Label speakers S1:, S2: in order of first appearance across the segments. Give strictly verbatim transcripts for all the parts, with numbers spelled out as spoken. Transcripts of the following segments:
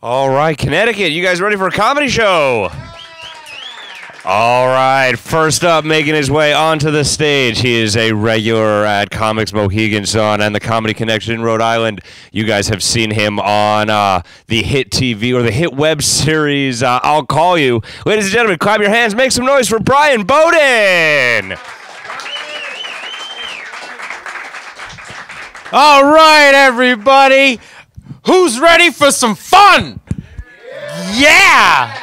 S1: All right, Connecticut, you guys ready for a comedy show? All right, first up, making his way onto the stage, he is a regular at Comics Mohegan Sun and the Comedy Connection in Rhode Island. You guys have seen him on uh, the hit T V or the hit web series, uh, I'll Call You. Ladies and gentlemen, clap your hands, make some noise for Brian Beaudoin.
S2: All right, everybody. Who's ready for some fun? Yeah!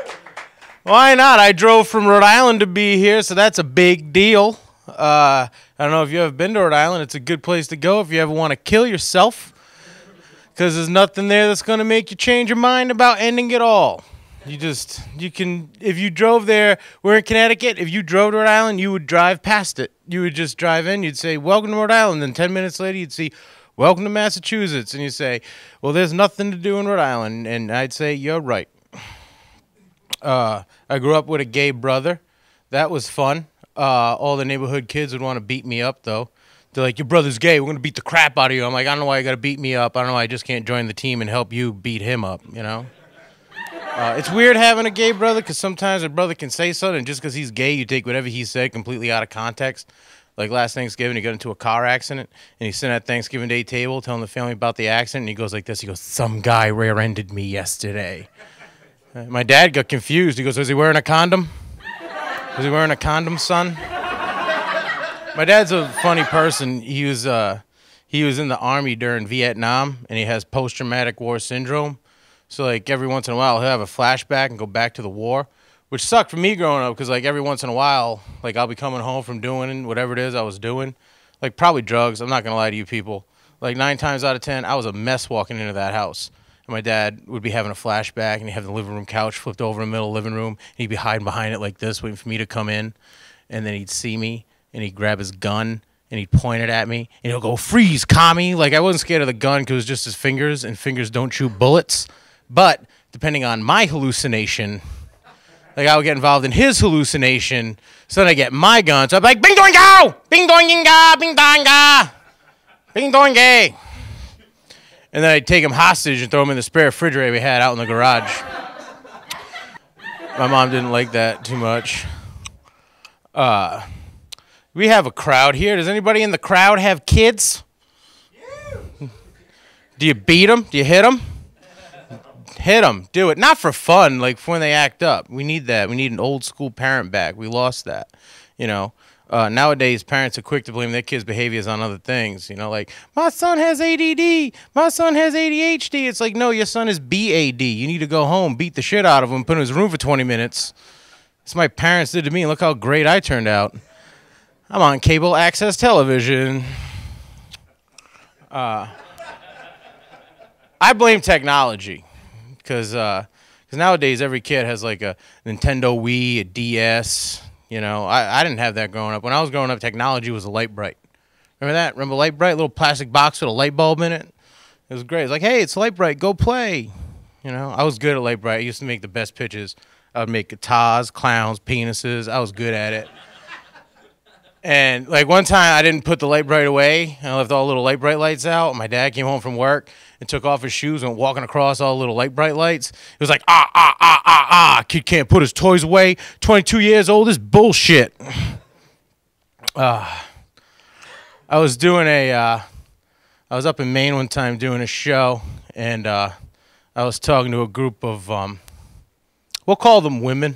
S2: Why not? I drove from Rhode Island to be here, so that's a big deal. Uh, I don't know if you ever been to Rhode Island. It's a good place to go if you ever want to kill yourself, because there's nothing there that's going to make you change your mind about ending it all. You just, you can, if you drove there, we're in Connecticut, if you drove to Rhode Island, you would drive past it. You would just drive in, you'd say, welcome to Rhode Island, then ten minutes later, you'd see, welcome to Massachusetts, and you say, well, there's nothing to do in Rhode Island, and I'd say, you're right. Uh, I grew up with a gay brother. That was fun. Uh, all the neighborhood kids would want to beat me up, though. They're like, your brother's gay, we're going to beat the crap out of you. I'm like, I don't know why you got to beat me up. I don't know why I just can't join the team and help you beat him up, you know? Uh, it's weird having a gay brother, because sometimes a brother can say something, and just because he's gay, you take whatever he said completely out of context. Like last Thanksgiving, he got into a car accident, and he's sitting at Thanksgiving Day table telling the family about the accident, and he goes like this. He goes, some guy rear-ended me yesterday. Uh, my dad got confused. He goes, was he wearing a condom? Was he wearing a condom, son? My dad's a funny person. He was, uh, he was in the Army during Vietnam, and he has post-traumatic war syndrome. So, like, every once in a while, he'll have a flashback and go back to the war. Which sucked for me growing up, because, like, every once in a while, like, I'll be coming home from doing whatever it is I was doing. Like, probably drugs. I'm not going to lie to you people. Like, nine times out of ten, I was a mess walking into that house. And my dad would be having a flashback, and he'd have the living room couch flipped over in the middle of the living room. And he'd be hiding behind it like this, waiting for me to come in. And then he'd see me, and he'd grab his gun, and he'd point it at me. And he'll go, freeze, commie. Like, I wasn't scared of the gun because it was just his fingers, and fingers don't shoot bullets. But depending on my hallucination, like, I would get involved in his hallucination, so then I get my gun. So I'd be like, bing doing go! Bing doing ga! Bing doing ga! Bing doing gay! And then I'd take him hostage and throw him in the spare refrigerator we had out in the garage. My mom didn't like that too much. Uh, we have a crowd here. Does anybody in the crowd have kids? Do you beat them? Do you hit them? Hit them. Do it. Not for fun, like for when they act up. We need that. We need an old school parent back. We lost that. You know, uh, nowadays parents are quick to blame their kids' behaviors on other things. You know, like, my son has A D D. My son has A D H D. It's like, no, your son is B A D. You need to go home, beat the shit out of him, put him in his room for twenty minutes. That's what my parents did to me, and look how great I turned out. I'm on cable access television. Uh, I blame technology. Because uh, nowadays every kid has like a Nintendo Wii, a D S. You know, I, I didn't have that growing up. When I was growing up, technology was a light bright. Remember that? Remember light bright? Little plastic box with a light bulb in it? It was great. It's like, hey, it's light bright. Go play. You know, I was good at light bright. I used to make the best pitches. I would make guitars, clowns, penises. I was good at it. And like one time I didn't put the light bright away, and I left all the little light bright lights out. My dad came home from work and took off his shoes and went walking across all the little light bright lights. It was like, ah, ah, ah, ah, ah, kid can't put his toys away. twenty-two years old, this bullshit. Uh, I was doing a, uh, I was up in Maine one time doing a show, and uh, I was talking to a group of, um, we'll call them women.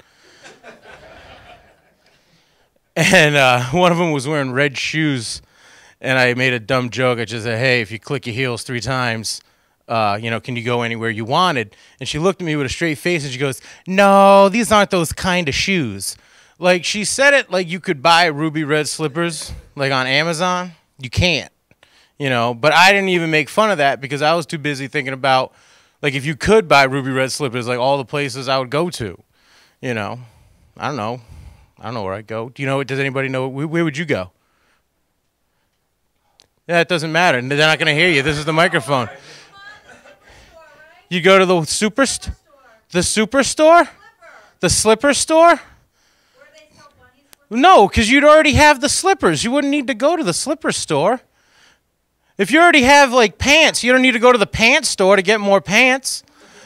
S2: And uh, one of them was wearing red shoes, and I made a dumb joke. I just said, hey, if you click your heels three times, uh, you know, can you go anywhere you wanted? And she looked at me with a straight face, and she goes, no, these aren't those kind of shoes. Like, she said it like you could buy ruby red slippers, like on Amazon. You can't, you know. But I didn't even make fun of that because I was too busy thinking about, like, if you could buy ruby red slippers, like all the places I would go to, you know. I don't know. I don't know where I'd go. Do you know? Does anybody know? Where, where would you go? Yeah, it doesn't matter. They're not going to hear you. This is the microphone. You go to the super st the superstore? The slipper store? No, because you'd already have the slippers. You wouldn't need to go to the slipper store. If you already have, like, pants, you don't need to go to the pants store to get more pants.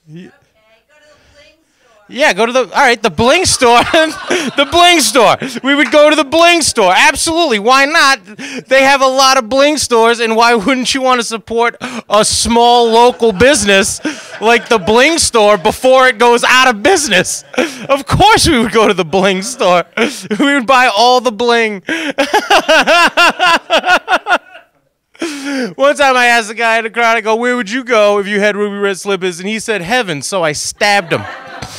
S2: Yeah, go to the, all right, the bling store. The bling store. We would go to the bling store. Absolutely. Why not? They have a lot of bling stores, and why wouldn't you want to support a small local business like the bling store before it goes out of business? Of course we would go to the bling store. We would buy all the bling. One time I asked the guy in the crowd, I go, where would you go if you had ruby red slippers? And he said, heaven, so I stabbed him.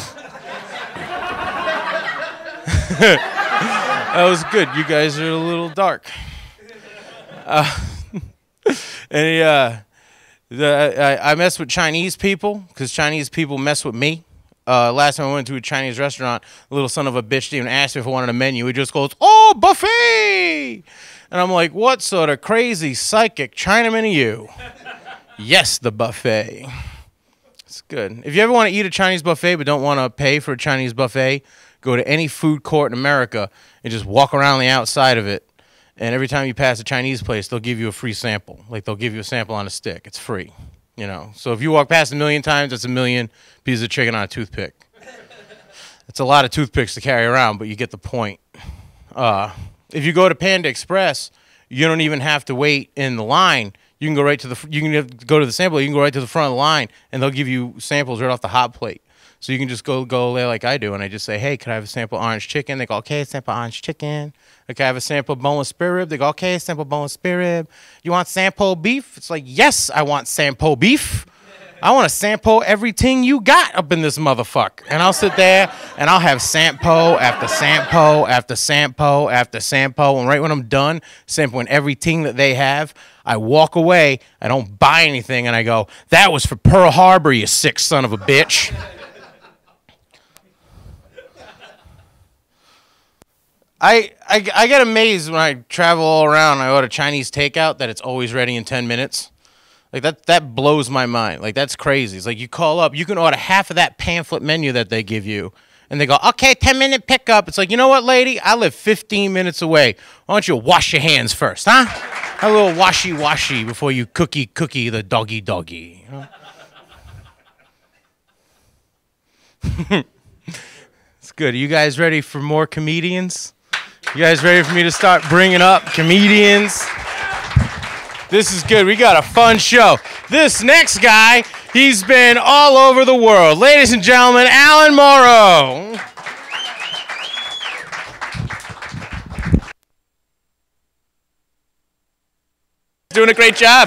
S2: That was good. You guys are a little dark. Uh, and he, uh, the, I, I mess with Chinese people because Chinese people mess with me. Uh, last time I went to a Chinese restaurant, the little son of a bitch didn't even ask me if I wanted a menu. He just goes, oh, buffet! And I'm like, what sort of crazy psychic Chinaman are you? Yes, the buffet. It's good. If you ever want to eat a Chinese buffet but don't want to pay for a Chinese buffet, go to any food court in America and just walk around the outside of it. And every time you pass a Chinese place, they'll give you a free sample. Like they'll give you a sample on a stick. It's free, you know. So if you walk past a million times, that's a million pieces of chicken on a toothpick. It's a lot of toothpicks to carry around, but you get the point. Uh, if you go to Panda Express, you don't even have to wait in the line. You can go right to the. You can go to the sample. You can go right to the front of the line, and they'll give you samples right off the hot plate. So you can just go go there like I do, and I just say, hey, can I have a sample orange chicken? They go, okay, sample orange chicken. Okay, I have a sample boneless spare rib. They go, okay, sample boneless spare rib. You want sample beef? It's like, yes, I want sample beef. I want to sample everything you got up in this motherfucker. And I'll sit there, and I'll have sample after sample after sample after sample. And right when I'm done sampling everything that they have, I walk away. I don't buy anything, and I go, that was for Pearl Harbor, you sick son of a bitch. I, I, I get amazed when I travel all around and I order Chinese takeout that it's always ready in ten minutes. Like, that, that blows my mind. Like, that's crazy. It's like you call up, you can order half of that pamphlet menu that they give you, and they go, okay, ten minute pickup. It's like, you know what, lady? I live fifteen minutes away. Why don't you wash your hands first, huh? Have a little washy-washy before you cookie-cookie the doggy-doggy. You know? It's good. Are you guys ready for more comedians? You guys ready for me to start bringing up comedians? This is good. We got a fun show. This next guy, he's been all over the world. Ladies and gentlemen, Alan Morrow. Doing a great job.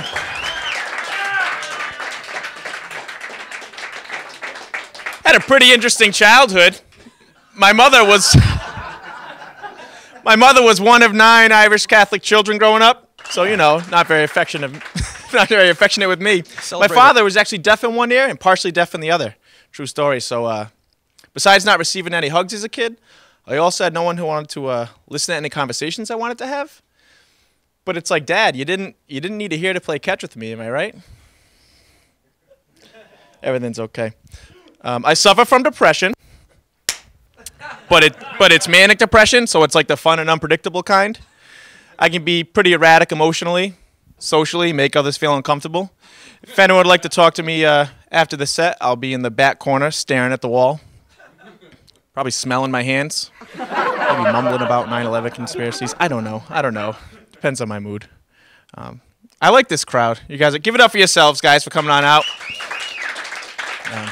S2: Had a pretty interesting childhood. My mother was my mother was one of nine Irish Catholic children growing up, so you know, not very affectionate, not very affectionate with me. Celebrate My father it. was actually deaf in one ear and partially deaf in the other. True story. So, uh, besides not receiving any hugs as a kid, I also had no one who wanted to uh, listen to any conversations I wanted to have. But it's like, Dad, you didn't you didn't need to hear to play catch with me, am I right? Everything's okay. Um, I suffer from depression. But it, but it's manic depression, so it's like the fun and unpredictable kind. I can be pretty erratic emotionally, socially, make others feel uncomfortable. If anyone would like to talk to me uh, after the set, I'll be in the back corner staring at the wall. Probably smelling my hands. Maybe mumbling about nine eleven conspiracies. I don't know. I don't know. Depends on my mood. Um, I like this crowd. You guys, give it up for yourselves, guys, for coming on out. Um,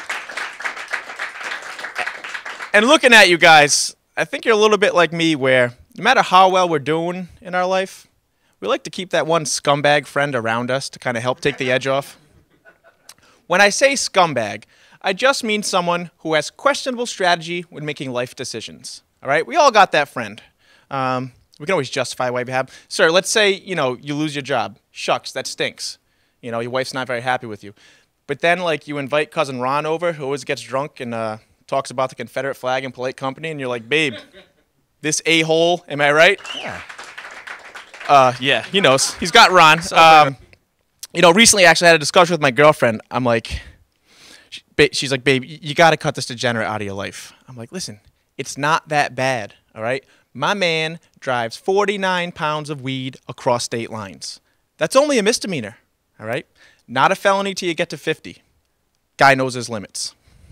S2: And looking at you guys, I think you're a little bit like me where no matter how well we're doing in our life, we like to keep that one scumbag friend around us to kind of help take the edge off. When I say scumbag, I just mean someone who has questionable strategy when making life decisions. All right? We all got that friend. Um, we can always justify why we have. Sir, let's say, you know, you lose your job. Shucks, that stinks. You know, your wife's not very happy with you. But then, like, you invite Cousin Ron over, who always gets drunk and uh, talks about the Confederate flag in polite company, and you're like, babe, this a-hole, am I right? Yeah. Uh, yeah, he knows. He's got Ron. Um, you know, recently I actually had a discussion with my girlfriend. I'm like, she, she's like, babe, you got to cut this degenerate out of your life. I'm like, listen, it's not that bad, all right? My man drives forty-nine pounds of weed across state lines. That's only a misdemeanor, all right? Not a felony till you get to fifty.
S3: guy knows his limits.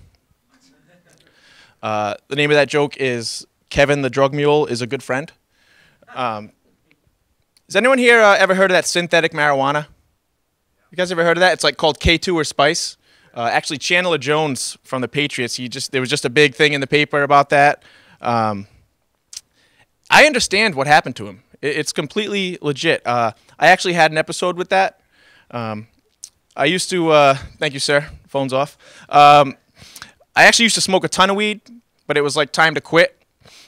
S3: Uh, the name of that joke is Kevin the Drug Mule is a good friend. Um, has anyone here uh, ever heard of that synthetic marijuana? You guys ever heard of that? It's like called K two or Spice. Uh, actually, Chandler Jones from the Patriots, he just there was just a big thing in the paper about that. Um, I understand what happened to him. It, it's completely legit. Uh, I actually had an episode with that. Um, I used to, uh, thank you, sir. Phone's off. Um, I actually used to smoke a ton of weed, but it was like time to quit.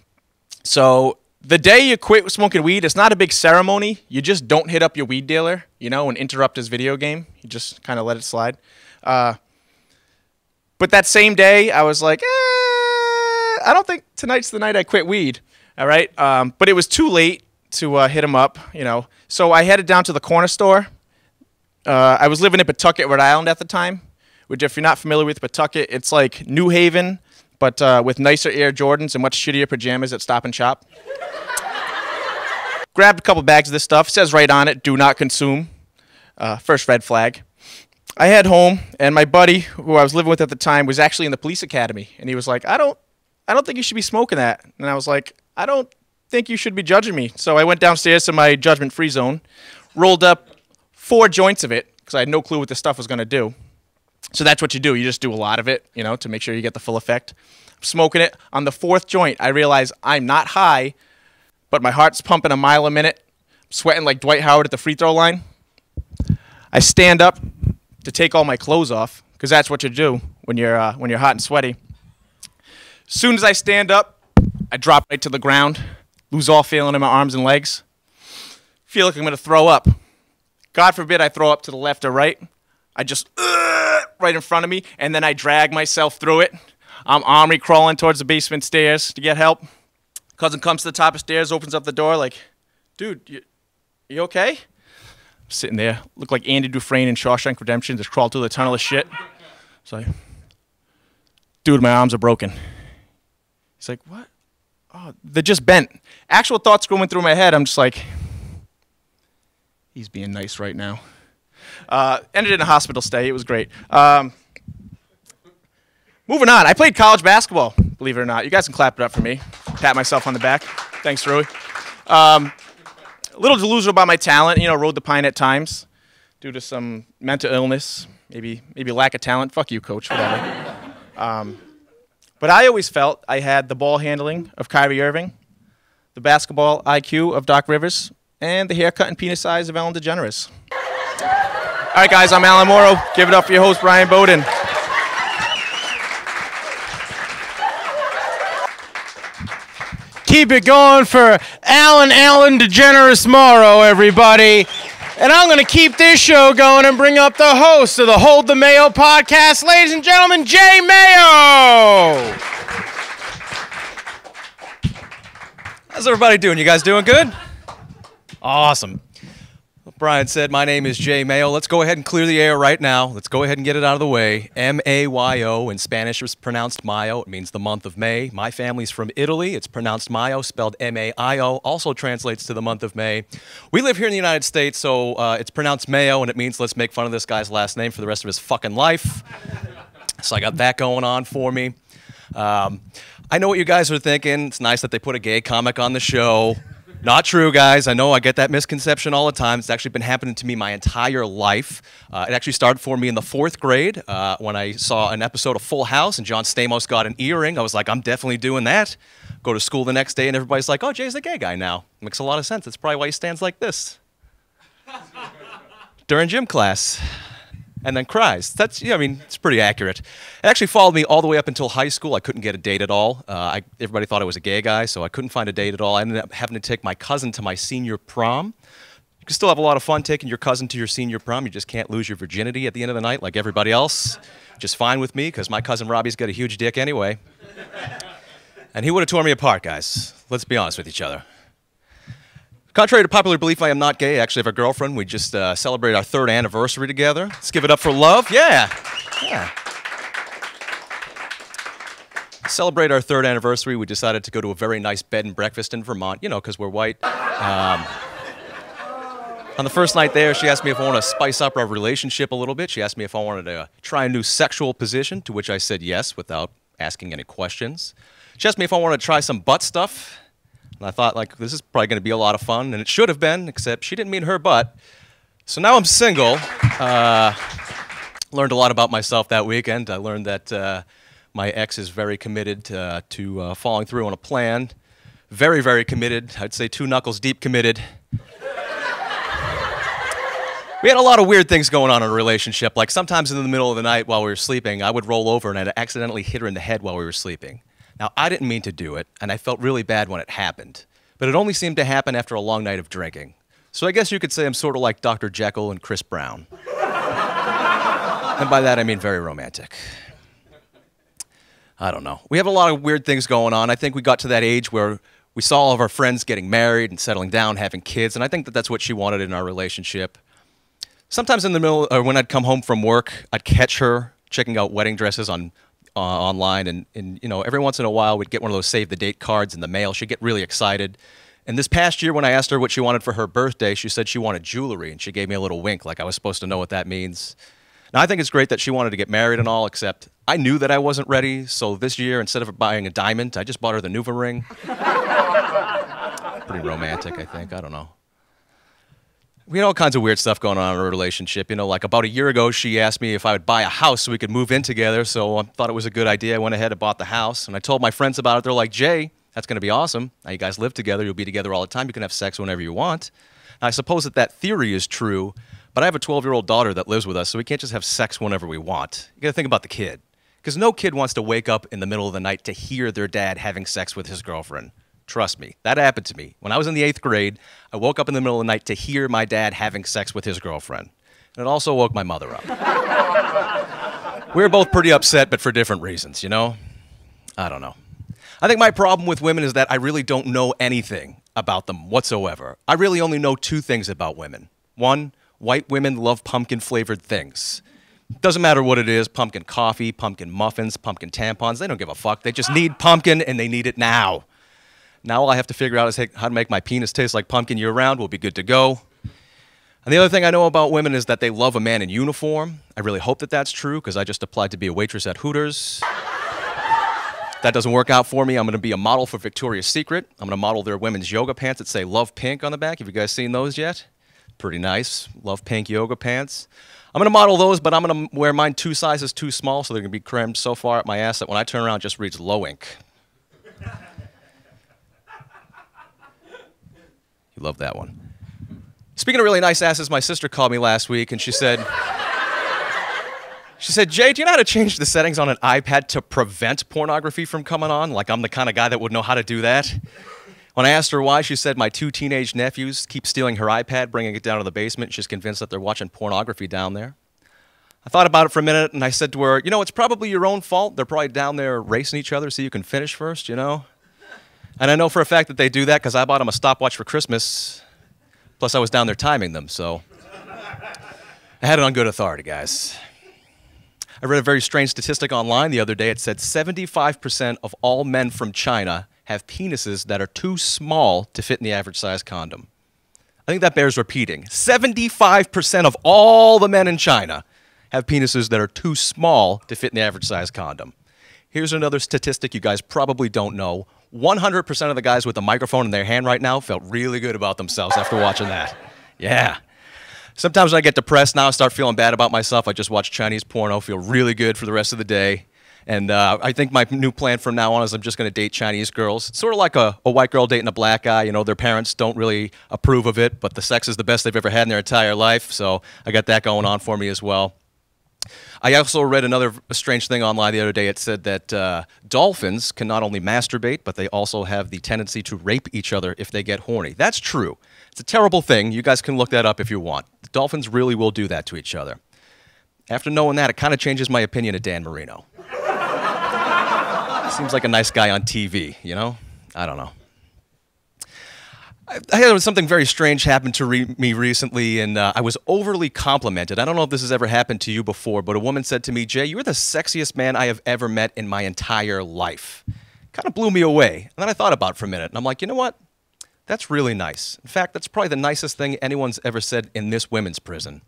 S3: So the day you quit smoking weed, it's not a big ceremony. You just don't hit up your weed dealer, you know, and interrupt his video game. You just kind of let it slide. Uh, but that same day, I was like, eh, I don't think tonight's the night I quit weed. All right. Um, but it was too late to uh, hit him up, you know. So I headed down to the corner store. Uh, I was living in Pawtucket, Rhode Island at the time, which if you're not familiar with Pawtucket, it's like New Haven, but uh, with nicer Air Jordans and much shittier pajamas at Stop and Shop. Grabbed a couple bags of this stuff. It says right on it, do not consume. Uh, first red flag. I head home, and my buddy, who I was living with at the time, was actually in the police academy, and he was like, I don't, I don't think you should be smoking that. And I was like, I don't think you should be judging me. So I went downstairs to my judgment-free zone, rolled up four joints of it, because I had no clue what this stuff was going to do. So that's what you do. You just do a lot of it, you know, to make sure you get the full effect. I'm smoking it. On the fourth joint, I realize I'm not high, but my heart's pumping a mile a minute. I'm sweating like Dwight Howard at the free throw line. I stand up to take all my clothes off, because that's what you do when you're, uh, when you're hot and sweaty. As soon as I stand up, I drop right to the ground, lose all feeling in my arms and legs. Feel like I'm going to throw up. God forbid I throw up to the left or right. I just, uh, right in front of me, and then I drag myself through it. I'm army crawling towards the basement stairs to get help. Cousin comes to the top of the stairs, opens up the door like, dude, you, you okay? I'm sitting there, look like Andy Dufresne in Shawshank Redemption, just crawled through the tunnel of shit. It's like, dude, my arms are broken. He's like, what? Oh, they're just bent. Actual thoughts going through my head. I'm just like, he's being nice right now. Uh, ended in a hospital stay. It was great. Um, moving on. I played college basketball, believe it or not. You guys can clap it up for me. Pat myself on the back. Thanks, Rui. Um, a little delusional about my talent. You know, rode the pine at times due to some mental illness, maybe maybe lack of talent. Fuck you, coach, whatever. Um, but I always felt I had the ball handling of Kyrie Irving, the basketball I Q of Doc Rivers, and the haircut and penis size of Ellen DeGeneres. All right, guys, I'm Alan Morrow. Give it up for your host, Brian Beaudoin.
S2: Keep it going for Alan Alan DeGeneres Morrow, everybody. And I'm going to keep this show going and bring up the host of the Hold the Mayo podcast, ladies and gentlemen, Jay Mayo.
S4: How's everybody doing? You guys doing good? Awesome. Brian said, my name is Jay Mayo. Let's go ahead and clear the air right now. Let's go ahead and get it out of the way. M A Y O. In Spanish, it's pronounced Mayo. It means the month of May. My family's from Italy. It's pronounced Mayo, spelled M A I O. Also translates to the month of May. We live here in the United States, so uh, it's pronounced Mayo, and it means let's make fun of this guy's last name for the rest of his fucking life. So I got that going on for me. Um, I know what you guys are thinking. It's nice that they put a gay comic on the show. Not true, guys. I know I get that misconception all the time. It's actually been happening to me my entire life. Uh, it actually started for me in the fourth grade uh, when I saw an episode of Full House and John Stamos got an earring. I was like, I'm definitely doing that. Go to school the next day and everybody's like, oh, Jay's a gay guy now. Makes a lot of sense. That's probably why he stands like this during gym class and then cries. That's, yeah, I mean, it's pretty accurate. It actually followed me all the way up until high school. I couldn't get a date at all. Uh, I, everybody thought I was a gay guy, so I couldn't find a date at all. I ended up having to take my cousin to my senior prom. You can still have a lot of fun taking your cousin to your senior prom. You just can't lose your virginity at the end of the night like everybody else. Just fine with me, because my cousin Robbie's got a huge dick anyway. And he would have torn me apart, guys. Let's be honest with each other. Contrary to popular belief, I am not gay. I actually have a girlfriend. We just uh, celebrated our third anniversary together. Let's give it up for love. Yeah. Yeah. Celebrate our third anniversary. We decided to go to a very nice bed and breakfast in Vermont, you know, because we're white. Um, On the first night there, she asked me if I wanted to spice up our relationship a little bit. She asked me if I wanted to try a new sexual position, to which I said yes without asking any questions. She asked me if I wanted to try some butt stuff. And I thought, like, this is probably going to be a lot of fun, and it should have been, except she didn't mean her butt. So now I'm single. Uh, learned a lot about myself that weekend. I learned that uh, my ex is very committed uh, to uh, following through on a plan. Very, very committed. I'd say two knuckles deep committed. We had a lot of weird things going on in a relationship. Like sometimes in the middle of the night while we were sleeping, I would roll over and I'd accidentally hit her in the head while we were sleeping. Now, I didn't mean to do it, and I felt really bad when it happened. But it only seemed to happen after a long night of drinking. So I guess you could say I'm sort of like Doctor Jekyll and Chris Brown. And by that, I mean very romantic. I don't know. We have a lot of weird things going on. I think we got to that age where we saw all of our friends getting married and settling down, having kids, and I think that that's what she wanted in our relationship. Sometimes in the middle, or when I'd come home from work, I'd catch her checking out wedding dresses on uh, online, and, and you know, every once in a while we'd get one of those save the date cards in the mail. She'd get really excited. And this past year when I asked her what she wanted for her birthday, she said she wanted jewelry, and she gave me a little wink like I was supposed to know what that means. Now, I think it's great that she wanted to get married and all, except I knew that I wasn't ready, so this year, instead of buying a diamond, I just bought her the Nuva ring. Pretty romantic, I think. I don't know. We had all kinds of weird stuff going on in our relationship. You know, like about a year ago, she asked me if I would buy a house so we could move in together, so I thought it was a good idea. I went ahead and bought the house, and I told my friends about it. They're like, Jay, that's going to be awesome. Now you guys live together. You'll be together all the time. You can have sex whenever you want. Now, I suppose that that theory is true, but I have a twelve-year-old daughter that lives with us, so we can't just have sex whenever we want. You got to think about the kid, because no kid wants to wake up in the middle of the night to hear their dad having sex with his girlfriend. Trust me, that happened to me. When I was in the eighth grade, I woke up in the middle of the night to hear my dad having sex with his girlfriend. And it also woke my mother up. We were both pretty upset, but for different reasons, you know? I don't know. I think my problem with women is that I really don't know anything about them whatsoever. I really only know two things about women. One, white women love pumpkin-flavored things. Doesn't matter what it is, pumpkin coffee, pumpkin muffins, pumpkin tampons, they don't give a fuck. They just need pumpkin, and they need it now. Now all I have to figure out is how to make my penis taste like pumpkin year-round. We'll be good to go. And the other thing I know about women is that they love a man in uniform. I really hope that that's true, because I just applied to be a waitress at Hooters. If that doesn't work out for me, I'm going to be a model for Victoria's Secret. I'm going to model their women's yoga pants that say Love Pink on the back. Have you guys seen those yet? Pretty nice. Love Pink yoga pants. I'm going to model those, but I'm going to wear mine two sizes too small, so they're going to be crammed so far up my ass that when I turn around, it just reads low ink. You love that one. Speaking of really nice asses, my sister called me last week, and she said, she said, Jay, do you know how to change the settings on an iPad to prevent pornography from coming on? Like I'm the kind of guy that would know how to do that. When I asked her why, she said my two teenage nephews keep stealing her iPad, bringing it down to the basement. She's convinced that they're watching pornography down there. I thought about it for a minute, and I said to her, you know, it's probably your own fault. They're probably down there racing each other so you can finish first, you know? And I know for a fact that they do that because I bought them a stopwatch for Christmas. Plus, I was down there timing them, so I had it on good authority, guys. I read a very strange statistic online the other day. It said seventy-five percent of all men from China have penises that are too small to fit in the average size condom. I think that bears repeating. seventy-five percent of all the men in China have penises that are too small to fit in the average size condom. Here's another statistic you guys probably don't know. one hundred percent of the guys with a microphone in their hand right now felt really good about themselves after watching that. Yeah. Sometimes when I get depressed now, I start feeling bad about myself. I just watch Chinese porno, feel really good for the rest of the day. And uh, I think my new plan from now on is I'm just going to date Chinese girls. It's sort of like a, a white girl dating a black guy. You know, their parents don't really approve of it, but the sex is the best they've ever had in their entire life. So I got that going on for me as well. I also read another strange thing online the other day. It said that uh, dolphins can not only masturbate, but they also have the tendency to rape each other if they get horny. That's true. It's a terrible thing. You guys can look that up if you want. The dolphins really will do that to each other. After knowing that, it kind of changes my opinion of Dan Marino. Seems like a nice guy on T V, you know? I don't know. I had something very strange happen to re me recently, and uh, I was overly complimented. I don't know if this has ever happened to you before, but a woman said to me, Jay, you're the sexiest man I have ever met in my entire life. Kind of blew me away. And then I thought about it for a minute, and I'm like, you know what? That's really nice. In fact, that's probably the nicest thing anyone's ever said in this women's prison.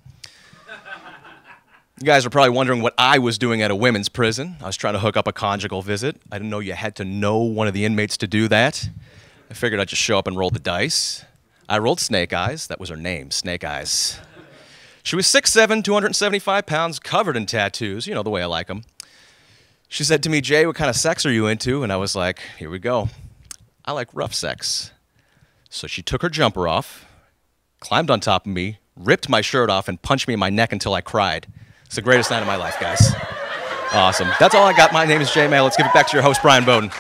S4: You guys are probably wondering what I was doing at a women's prison. I was trying to hook up a conjugal visit. I didn't know you had to know one of the inmates to do that. I figured I'd just show up and roll the dice. I rolled Snake Eyes. That was her name, Snake Eyes. She was six seven, two hundred seventy-five pounds, covered in tattoos, you know, the way I like them. She said to me, Jay, what kind of sex are you into? And I was like, here we go. I like rough sex. So she took her jumper off, climbed on top of me, ripped my shirt off, and punched me in my neck until I cried. It's the greatest night of my life, guys. Awesome. That's all I got. My name is Jay Mayo. Let's give it back to your host, Brian Beaudoin.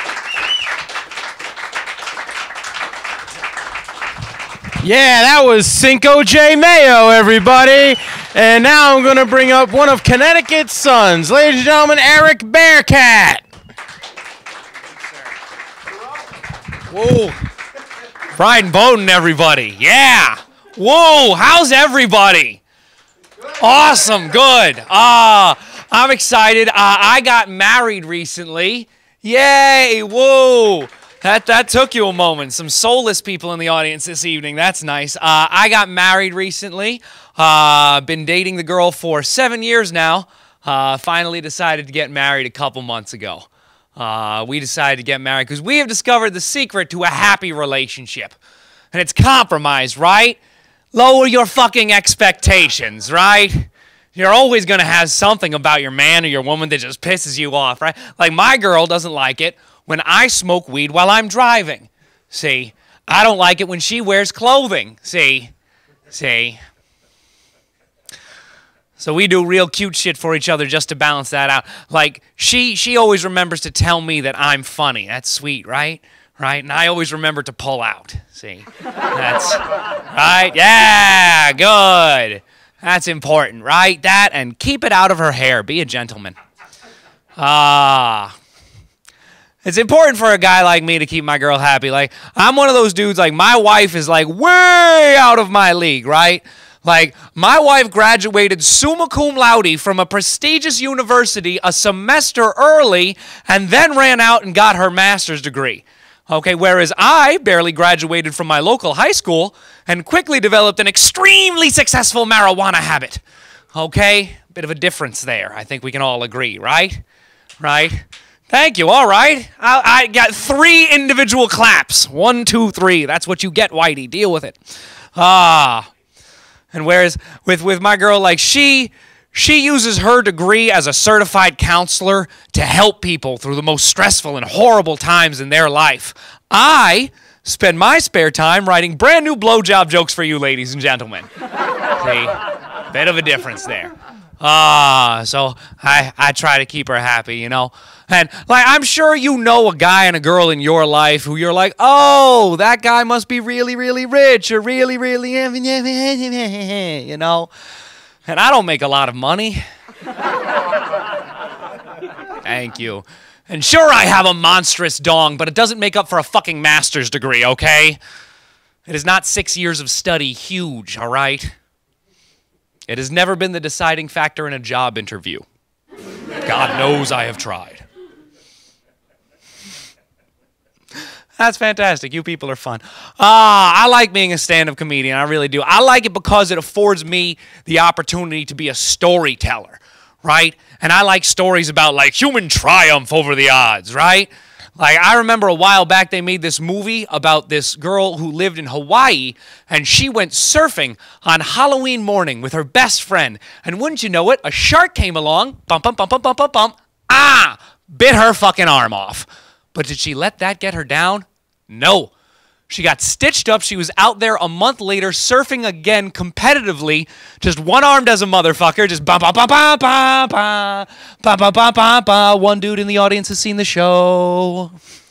S2: Yeah, that was Cinco J Mayo, everybody. And now I'm going to bring up one of Connecticut's sons. Ladies and gentlemen, Eric Bearcat.
S5: Whoa. Brian Beaudoin, everybody. Yeah. Whoa, how's everybody? Awesome, good. Uh, I'm excited. Uh, I got married recently. Yay, whoa. That, that took you a moment. Some soulless people in the audience this evening. That's nice. Uh, I got married recently. Uh, been dating the girl for seven years now. Uh, finally decided to get married a couple months ago. Uh, we decided to get married because we have discovered the secret to a happy relationship. And it's compromise, right? Lower your fucking expectations, right? You're always going to have something about your man or your woman that just pisses you off, right? Like my girl doesn't like it when I smoke weed while I'm driving. See? I don't like it when she wears clothing. See? See? So we do real cute shit for each other just to balance that out. Like, she she always remembers to tell me that I'm funny. That's sweet, right? Right? And I always remember to pull out. See? That's, right? Yeah, good. That's important, right? That, and keep it out of her hair. Be a gentleman. Ah. Uh, it's important for a guy like me to keep my girl happy. Like, I'm one of those dudes, like, my wife is, like, way out of my league, right? Like, my wife graduated summa cum laude from a prestigious university a semester early and then ran out and got her master's degree. Okay, whereas I barely graduated from my local high school and quickly developed an extremely successful marijuana habit. Okay, bit of a difference there. I think we can all agree, right? Right? Thank you, all right. I, I got three individual claps. One, two, three. That's what you get, Whitey. Deal with it. Ah. And whereas with, with my girl, like she... She uses her degree as a certified counselor to help people through the most stressful and horrible times in their life. I spend my spare time writing brand new blowjob jokes for you, ladies and gentlemen. See, bit of a difference there. Ah, uh, so I, I try to keep her happy, you know. And like I'm sure you know a guy and a girl in your life who you're like, oh, that guy must be really, really rich or really, really, you know. And I don't make a lot of money. Thank you. And sure, I have a monstrous dong, but it doesn't make up for a fucking master's degree, okay? It is not six years of study huge, all right? It has never been the deciding factor in a job interview. God knows I have tried. That's fantastic. You people are fun. Ah, I like being a stand-up comedian. I really do. I like it because it affords me the opportunity to be a storyteller, right? And I like stories about, like, human triumph over the odds, right? Like, I remember a while back they made this movie about this girl who lived in Hawaii, and she went surfing on Halloween morning with her best friend. And wouldn't you know it, a shark came along, bump, bump, bump, bump, bump, bump, bump, ah, bit her fucking arm off. But did she let that get her down? No. She got stitched up. She was out there a month later surfing again competitively, just one-armed as a motherfucker, just ba ba ba ba ba ba ba ba ba ba ba. One dude in the audience has seen the show.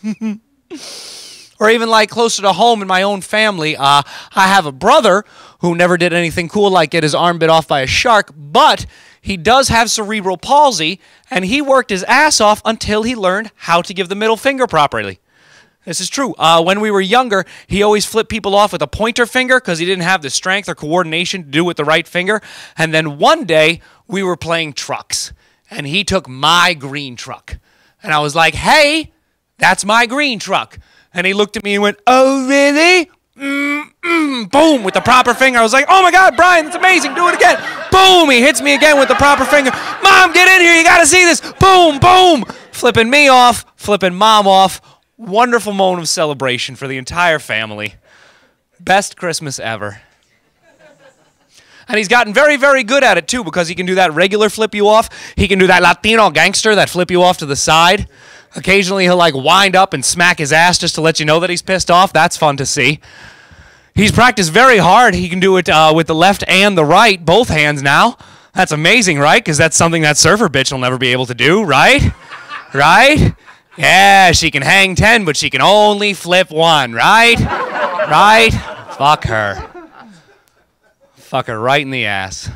S5: Or even like closer to home in my own family, uh, I have a brother who never did anything cool like get his arm bit off by a shark, but he does have cerebral palsy, and he worked his ass off until he learned how to give the middle finger properly. This is true. Uh, when we were younger, he always flipped people off with a pointer finger because he didn't have the strength or coordination to do it with the right finger. And then one day, we were playing trucks, and he took my green truck. And I was like, hey, that's my green truck. And he looked at me and went, oh, really? Mm-mm. Boom, with the proper finger. I was like, oh my God, Brian, that's amazing. Do it again. Boom, he hits me again with the proper finger. Mom, get in here. You got to see this. Boom, boom. Flipping me off, flipping Mom off. Wonderful moment of celebration for the entire family. Best Christmas ever. And he's gotten very, very good at it, too, because he can do that regular flip you off. He can do that Latino gangster, that flip you off to the side. Occasionally, he'll, like, wind up and smack his ass just to let you know that he's pissed off. That's fun to see. He's practiced very hard. He can do it uh, with the left and the right, both hands now. That's amazing, right? Because that's something that surfer bitch will never be able to do, right? Right? Yeah, she can hang ten, but she can only flip one, right? Right? Fuck her. Fuck her right in the ass.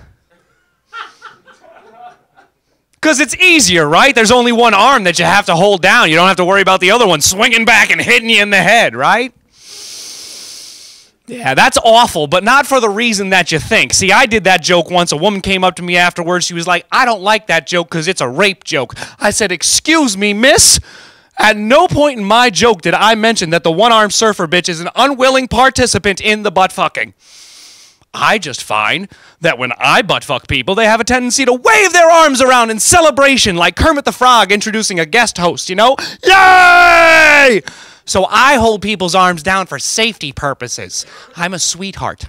S5: Because it's easier, right? There's only one arm that you have to hold down. You don't have to worry about the other one swinging back and hitting you in the head, right? Yeah, that's awful, but not for the reason that you think. See, I did that joke once. A woman came up to me afterwards. She was like, I don't like that joke because it's a rape joke. I said, excuse me, miss? At no point in my joke did I mention that the one-armed surfer bitch is an unwilling participant in the butt fucking. I just find that when I butt fuck people, they have a tendency to wave their arms around in celebration like Kermit the Frog introducing a guest host, you know? Yay! So I hold people's arms down for safety purposes. I'm a sweetheart.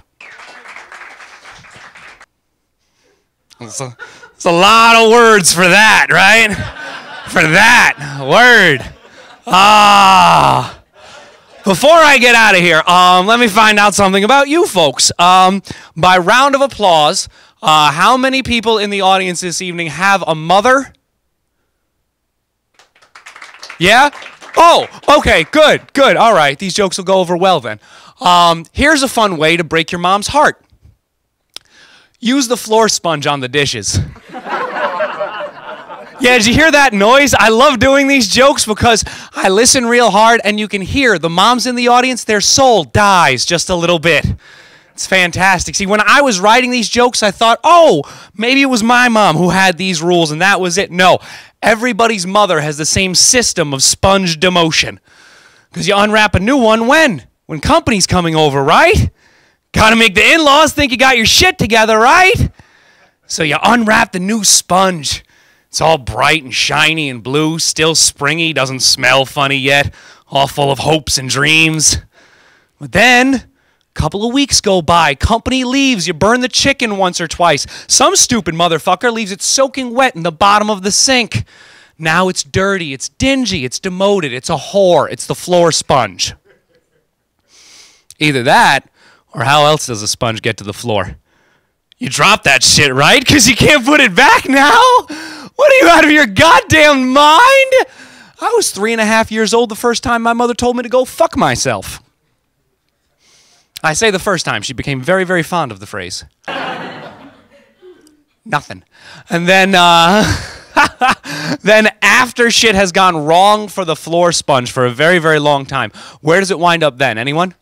S5: It's a, it's a lot of words for that, right? For that word. Ah. Before I get out of here, um, let me find out something about you folks. Um, by round of applause, uh, how many people in the audience this evening have a mother? Yeah? Oh, okay, good, good. All right, these jokes will go over well then. Um, here's a fun way to break your mom's heart. Use the floor sponge on the dishes. Yeah, did you hear that noise? I love doing these jokes because I listen real hard and you can hear the moms in the audience, their soul dies just a little bit. It's fantastic. See, when I was writing these jokes, I thought, oh, maybe it was my mom who had these rules and that was it. No, everybody's mother has the same system of sponge demotion. Because you unwrap a new one when? When company's coming over, right? Gotta make the in-laws think you got your shit together, right? So you unwrap the new sponge. It's all bright and shiny and blue, still springy, doesn't smell funny yet, all full of hopes and dreams. But then, a couple of weeks go by, company leaves, you burn the chicken once or twice. Some stupid motherfucker leaves it soaking wet in the bottom of the sink. Now it's dirty, it's dingy, it's demoted, it's a whore, it's the floor sponge. Either that, or how else does a sponge get to the floor? You drop that shit, right? Because you can't put it back now? What are you, out of your goddamn mind? I was three and a half years old the first time my mother told me to go fuck myself. I say the first time. She became very, very fond of the phrase. Nothing. And then, uh, then after shit has gone wrong for the floor sponge for a very, very long time, where does it wind up then? Anyone?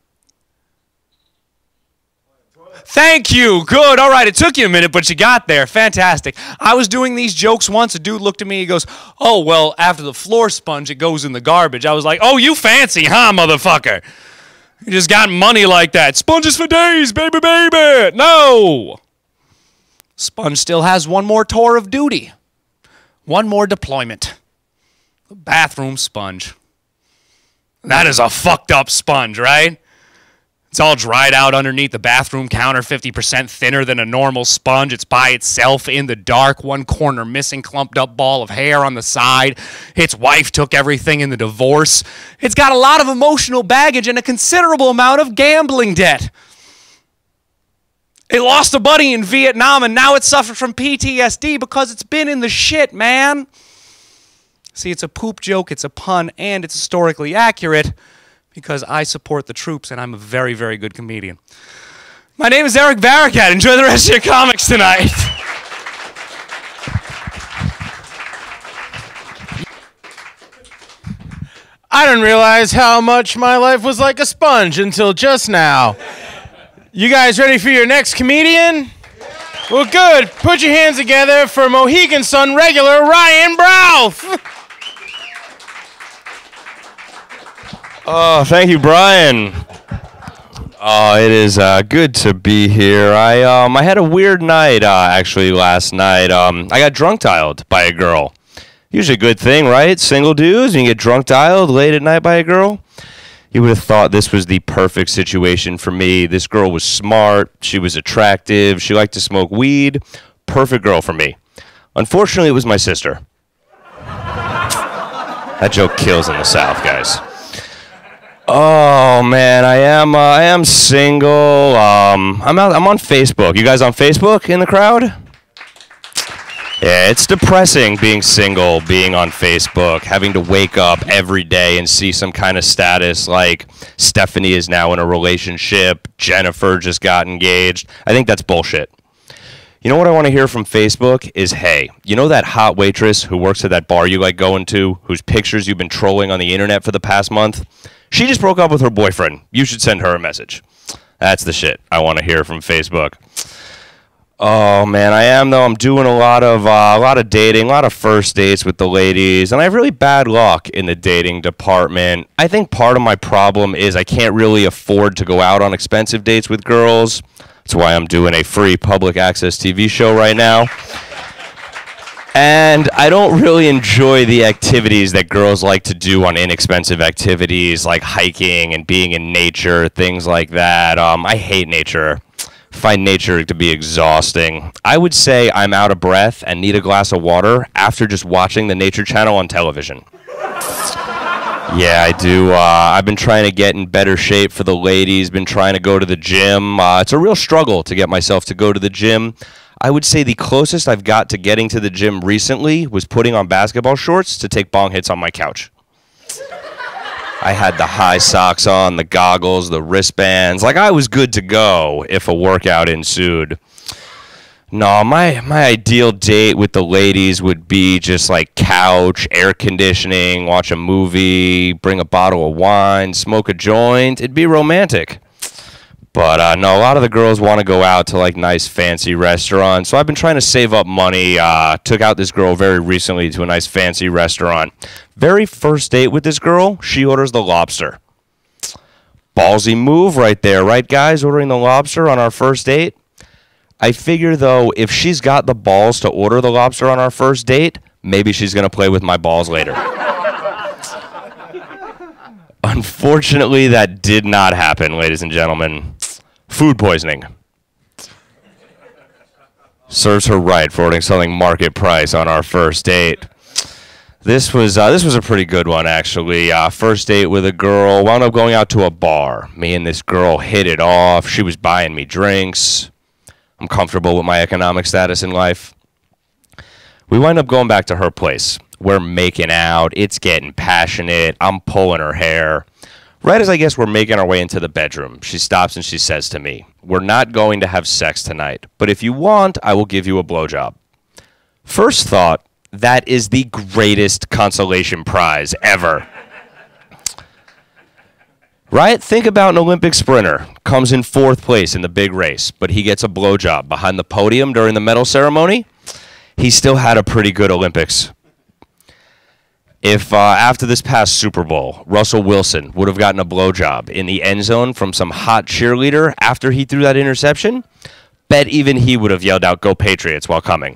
S5: Thank you. Good. All right. It took you a minute, but you got there. Fantastic. I was doing these jokes once. A dude looked at me. He goes, oh, well, after the floor sponge, it goes in the garbage. I was like, oh, you fancy, huh, motherfucker? You just got money like that. Sponges for days, baby, baby. No. Sponge still has one more tour of duty. One more deployment. The bathroom sponge. That is a fucked up sponge, right? It's all dried out underneath the bathroom counter, fifty percent thinner than a normal sponge. It's by itself in the dark, one corner missing, clumped up ball of hair on the side. Its wife took everything in the divorce. It's got a lot of emotional baggage and a considerable amount of gambling debt. It lost a buddy in Vietnam and now it suffers from P T S D because it's been in the shit, man. See, it's a poop joke, it's a pun, and it's historically accurate. Because I support the troops and I'm a very, very good comedian. My name is Eric Barakat. Enjoy the rest of your comics tonight.
S2: I didn't realize how much my life was like a sponge until just now. You guys ready for your next comedian? Well, good. Put your hands together for Mohegan Sun regular Ryan Brouth.
S1: Oh, thank you, Brian. Oh, it is uh, good to be here. I um I had a weird night uh, actually last night. Um, I got drunk dialed by a girl. Usually a good thing, right? Single dudes, and you get drunk dialed late at night by a girl. You would have thought this was the perfect situation for me. This girl was smart. She was attractive. She liked to smoke weed. Perfect girl for me. Unfortunately, it was my sister. That joke kills in the South, guys. Oh man, I am uh, I am single. Um, I'm out. I'm on Facebook. You guys on Facebook in the crowd? Yeah, it's depressing being single, being on Facebook, having to wake up every day and see some kind of status like Stephanie is now in a relationship, Jennifer just got engaged. I think that's bullshit. You know what I want to hear from Facebook is, hey, you know that hot waitress who works at that bar you like going to, whose pictures you've been trolling on the internet for the past month? She just broke up with her boyfriend. You should send her a message. That's the shit I want to hear from Facebook. Oh man, I am though. I'm doing a lot of uh, a lot of dating, a lot of first dates with the ladies, and I have really bad luck in the dating department. I think part of my problem is I can't really afford to go out on expensive dates with girls. That's why I'm doing a free public access T V show right now. And I don't really enjoy the activities that girls like to do on inexpensive activities like hiking and being in nature, things like that. Um, I hate nature. Find nature to be exhausting. I would say I'm out of breath and need a glass of water after just watching the Nature Channel on television. Yeah, I do. Uh, I've been trying to get in better shape for the ladies, been trying to go to the gym. Uh, it's a real struggle to get myself to go to the gym. I would say the closest I've got to getting to the gym recently was putting on basketball shorts to take bong hits on my couch. I had the high socks on, the goggles, the wristbands. Like, I was good to go if a workout ensued. No, my, my ideal date with the ladies would be just like couch, air conditioning, watch a movie, bring a bottle of wine, smoke a joint. It'd be romantic. But uh, no, a lot of the girls want to go out to like nice fancy restaurants. So I've been trying to save up money. Uh, took out this girl very recently to a nice fancy restaurant. Very first date with this girl, she orders the lobster. Ballsy move right there, right guys? Ordering the lobster on our first date. I figure though, if she's got the balls to order the lobster on our first date, maybe she's going to play with my balls later. Unfortunately, that did not happen, ladies and gentlemen. Food poisoning. Serves her right for ordering something market price on our first date. This was uh, this was a pretty good one, actually. Uh, first date with a girl. Wound up going out to a bar. Me and this girl hit it off. She was buying me drinks. I'm comfortable with my economic status in life. We wind up going back to her place. We're making out. It's getting passionate. I'm pulling her hair. Right as I guess we're making our way into the bedroom, she stops and she says to me, "We're not going to have sex tonight, but if you want, I will give you a blowjob." First thought, that is the greatest consolation prize ever. Right? Think about an Olympic sprinter. Comes in fourth place in the big race, but he gets a blowjob behind the podium during the medal ceremony. He still had a pretty good Olympics. If uh, after this past Super Bowl, Russell Wilson would have gotten a blowjob in the end zone from some hot cheerleader after he threw that interception, bet even he would have yelled out, "Go Patriots," while coming.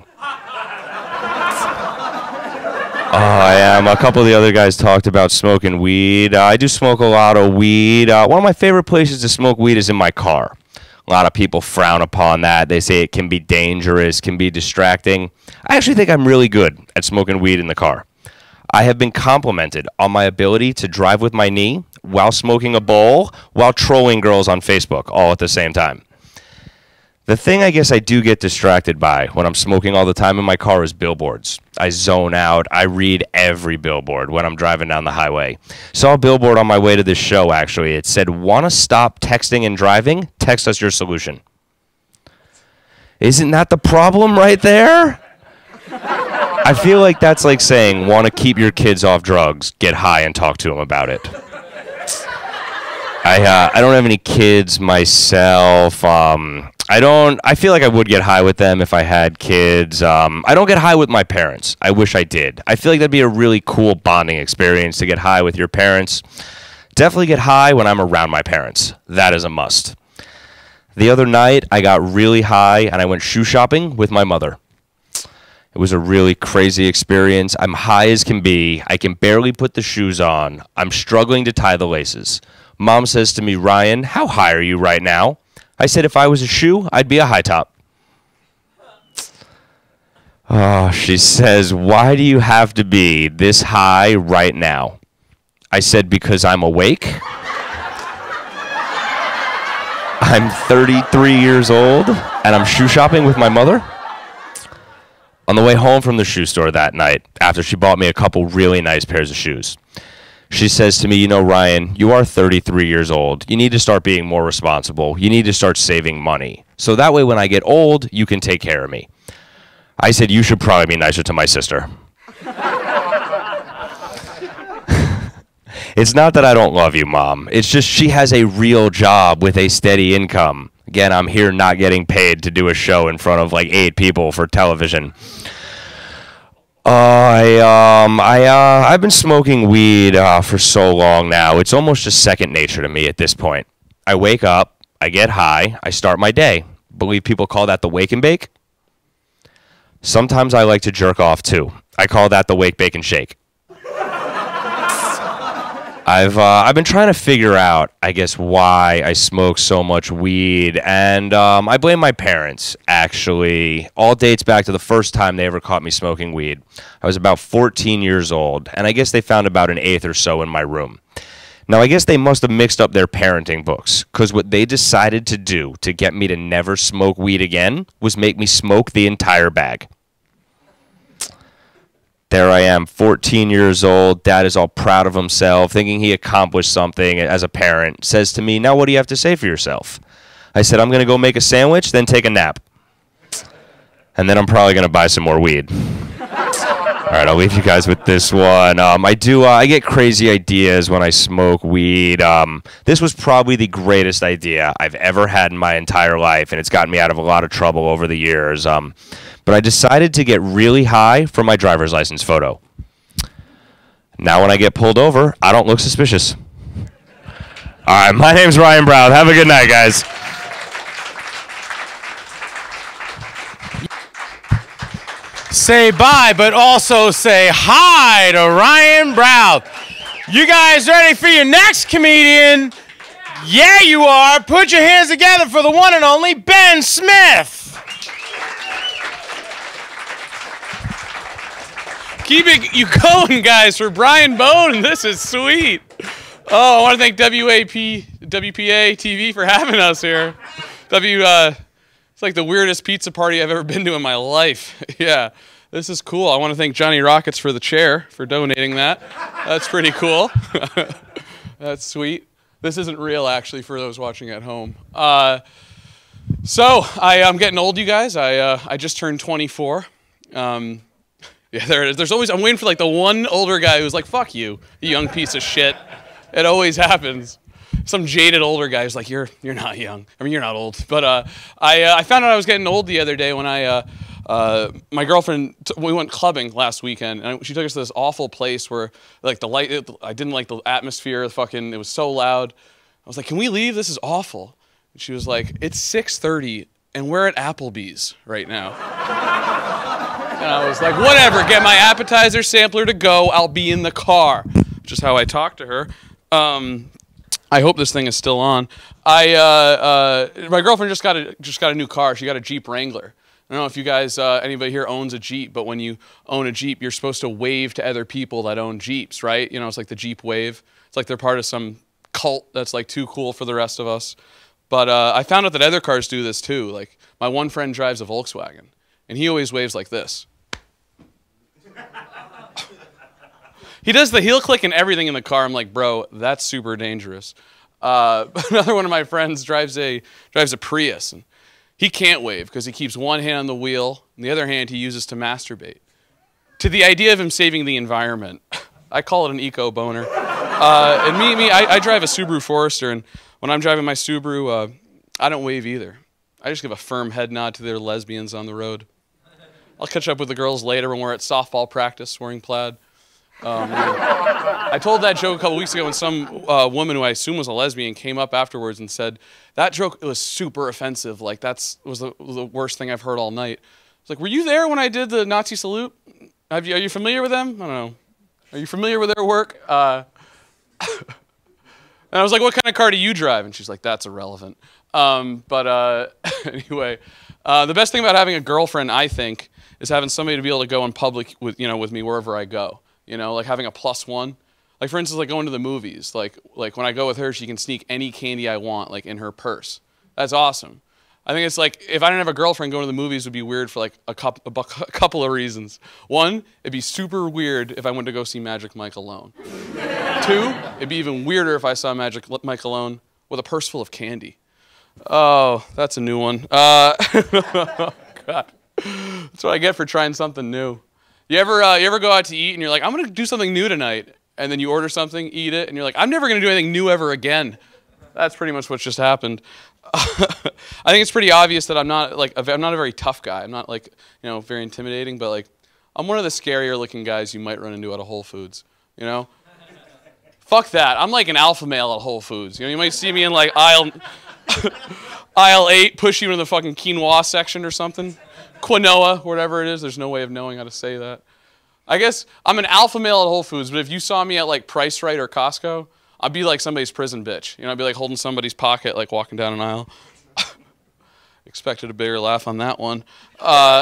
S1: Oh, I am. A couple of the other guys talked about smoking weed. Uh, I do smoke a lot of weed. Uh, one of my favorite places to smoke weed is in my car. A lot of people frown upon that. They say it can be dangerous, can be distracting. I actually think I'm really good at smoking weed in the car. I have been complimented on my ability to drive with my knee while smoking a bowl while trolling girls on Facebook all at the same time. The thing I guess I do get distracted by when I'm smoking all the time in my car is billboards. I zone out. I read every billboard when I'm driving down the highway. Saw a billboard on my way to this show, actually. It said, "Want to stop texting and driving? Text us your solution." Isn't that the problem right there? I feel like that's like saying, "Want to keep your kids off drugs? Get high and talk to them about it." I uh, I don't have any kids myself. Um, I don't. I feel like I would get high with them if I had kids. Um, I don't get high with my parents. I wish I did. I feel like that'd be a really cool bonding experience to get high with your parents. Definitely get high when I'm around my parents. That is a must. The other night, I got really high and I went shoe shopping with my mother. It was a really crazy experience. I'm high as can be. I can barely put the shoes on. I'm struggling to tie the laces. Mom says to me, Ryan, how high are you right now? I said, if I was a shoe, I'd be a high top. Oh, she says, why do you have to be this high right now? I said, because I'm awake. I'm thirty-three years old, and I'm shoe shopping with my mother. On the way home from the shoe store that night, after she bought me a couple really nice pairs of shoes, she says to me, you know, Ryan, you are thirty-three years old. You need to start being more responsible. You need to start saving money. So that way when I get old, you can take care of me. I said, you should probably be nicer to my sister. It's not that I don't love you, Mom. It's just she has a real job with a steady income. Again, I'm here not getting paid to do a show in front of like eight people for television. Uh, I, um, I, uh, I've been smoking weed uh, for so long now. It's almost just second nature to me at this point. I wake up, I get high, I start my day. Believe people call that the wake and bake? Sometimes I like to jerk off too. I call that the wake, bake, and shake. I've uh, I've been trying to figure out, I guess, why I smoke so much weed, and um, I blame my parents, actually. All dates back to the first time they ever caught me smoking weed. I was about fourteen years old, and I guess they found about an eighth or so in my room. Now, I guess they must have mixed up their parenting books, because what they decided to do to get me to never smoke weed again was make me smoke the entire bag. There I am, fourteen years old. Dad is all proud of himself, thinking he accomplished something as a parent. Says to me, now what do you have to say for yourself? I said, I'm going to go make a sandwich, then take a nap. And then I'm probably going to buy some more weed. All right, I'll leave you guys with this one. Um, I do. Uh, I get crazy ideas when I smoke weed. Um, this was probably the greatest idea I've ever had in my entire life, and it's gotten me out of a lot of trouble over the years. Um, but I decided to get really high for my driver's license photo. Now when I get pulled over, I don't look suspicious. All right, my name's Ryan Brown. Have a good night, guys.
S2: Say bye, but also say hi to Ryan Brown. You guys ready for your next comedian? Yeah, you are. Put your hands together for the one and only Ben Smith.
S6: Keep it you going, guys, for Brian Bone. This is sweet. Oh, I want to thank W A P A T V for having us here. W, uh, it's like the weirdest pizza party I've ever been to in my life. Yeah, this is cool. I want to thank Johnny Rockets for the chair, for donating that. That's pretty cool. That's sweet. This isn't real, actually, for those watching at home. Uh, so, I, I'm getting old, you guys. I, uh, I just turned twenty-four. Um, Yeah, there it is. There's always, I'm waiting for like the one older guy who's like, fuck you, you young piece of shit. It always happens. Some jaded older guy who's like, you're you're not young. I mean, you're not old. But uh, I uh, I found out I was getting old the other day when I, uh, uh, my girlfriend, t we went clubbing last weekend, and she took us to this awful place where like the light, it, I didn't like the atmosphere, the fucking, it was so loud. I was like, can we leave? This is awful. And she was like, it's six thirty, and we're at Applebee's right now. And I was like, whatever, get my appetizer sampler to go, I'll be in the car. Which is how I talked to her. Um, I hope this thing is still on. I, uh, uh, my girlfriend just got a just got a new car. She got a Jeep Wrangler. I don't know if you guys, uh, anybody here owns a Jeep, but when you own a Jeep, you're supposed to wave to other people that own Jeeps, right? You know, it's like the Jeep wave. It's like they're part of some cult that's like too cool for the rest of us. But uh, I found out that other cars do this too. Like my one friend drives a Volkswagen, and he always waves like this. He does the heel click and everything in the car. I'm like, bro, that's super dangerous. Uh, another one of my friends drives a drives a Prius, and he can't wave because he keeps one hand on the wheel and the other hand he uses to masturbate. To the idea of him saving the environment, I call it an eco boner. Uh, and me, me, I, I drive a Subaru Forester, and when I'm driving my Subaru, uh, I don't wave either. I just give a firm head nod to their lesbians on the road. I'll catch up with the girls later when we're at softball practice wearing plaid. Oh, man. I told that joke a couple weeks ago when some uh, woman who I assume was a lesbian came up afterwards and said, that joke was super offensive. Like, that's was the, was the worst thing I've heard all night. I was like, were you there when I did the Nazi salute? Have you, are you familiar with them? I don't know. Are you familiar with their work? Uh, and I was like, what kind of car do you drive? And she's like, that's irrelevant. Um, but uh, anyway, uh, the best thing about having a girlfriend, I think, is having somebody to be able to go in public with, you know, with me wherever I go. You know, like having a plus one. Like, for instance, like going to the movies. Like, like when I go with her, she can sneak any candy I want, like, in her purse. That's awesome. I think it's like, if I didn't have a girlfriend, going to the movies would be weird for, like, a, cup, a, bu a couple of reasons. One, it'd be super weird if I went to go see Magic Mike alone. Two, it'd be even weirder if I saw Magic Mike alone with a purse full of candy. Oh, that's a new one. Uh, oh, God. That's what I get for trying something new. You ever, uh, you ever go out to eat and you're like, I'm going to do something new tonight. And then you order something, eat it, and you're like, I'm never going to do anything new ever again. That's pretty much what just happened. I think it's pretty obvious that I'm not, like, I'm not a very tough guy. I'm not, like, you know, very intimidating, but, like, I'm one of the scarier looking guys you might run into at a Whole Foods, you know? Fuck that. I'm like an alpha male at Whole Foods. You know, you might see me in, like, aisle, aisle eight, push you into the fucking quinoa section or something. Quinoa, whatever it is. There's no way of knowing how to say that. I guess I'm an alpha male at Whole Foods, but if you saw me at like Price Right or Costco, I'd be like somebody's prison bitch. You know, I'd be like holding somebody's pocket, like walking down an aisle. Expected a bigger laugh on that one. Uh,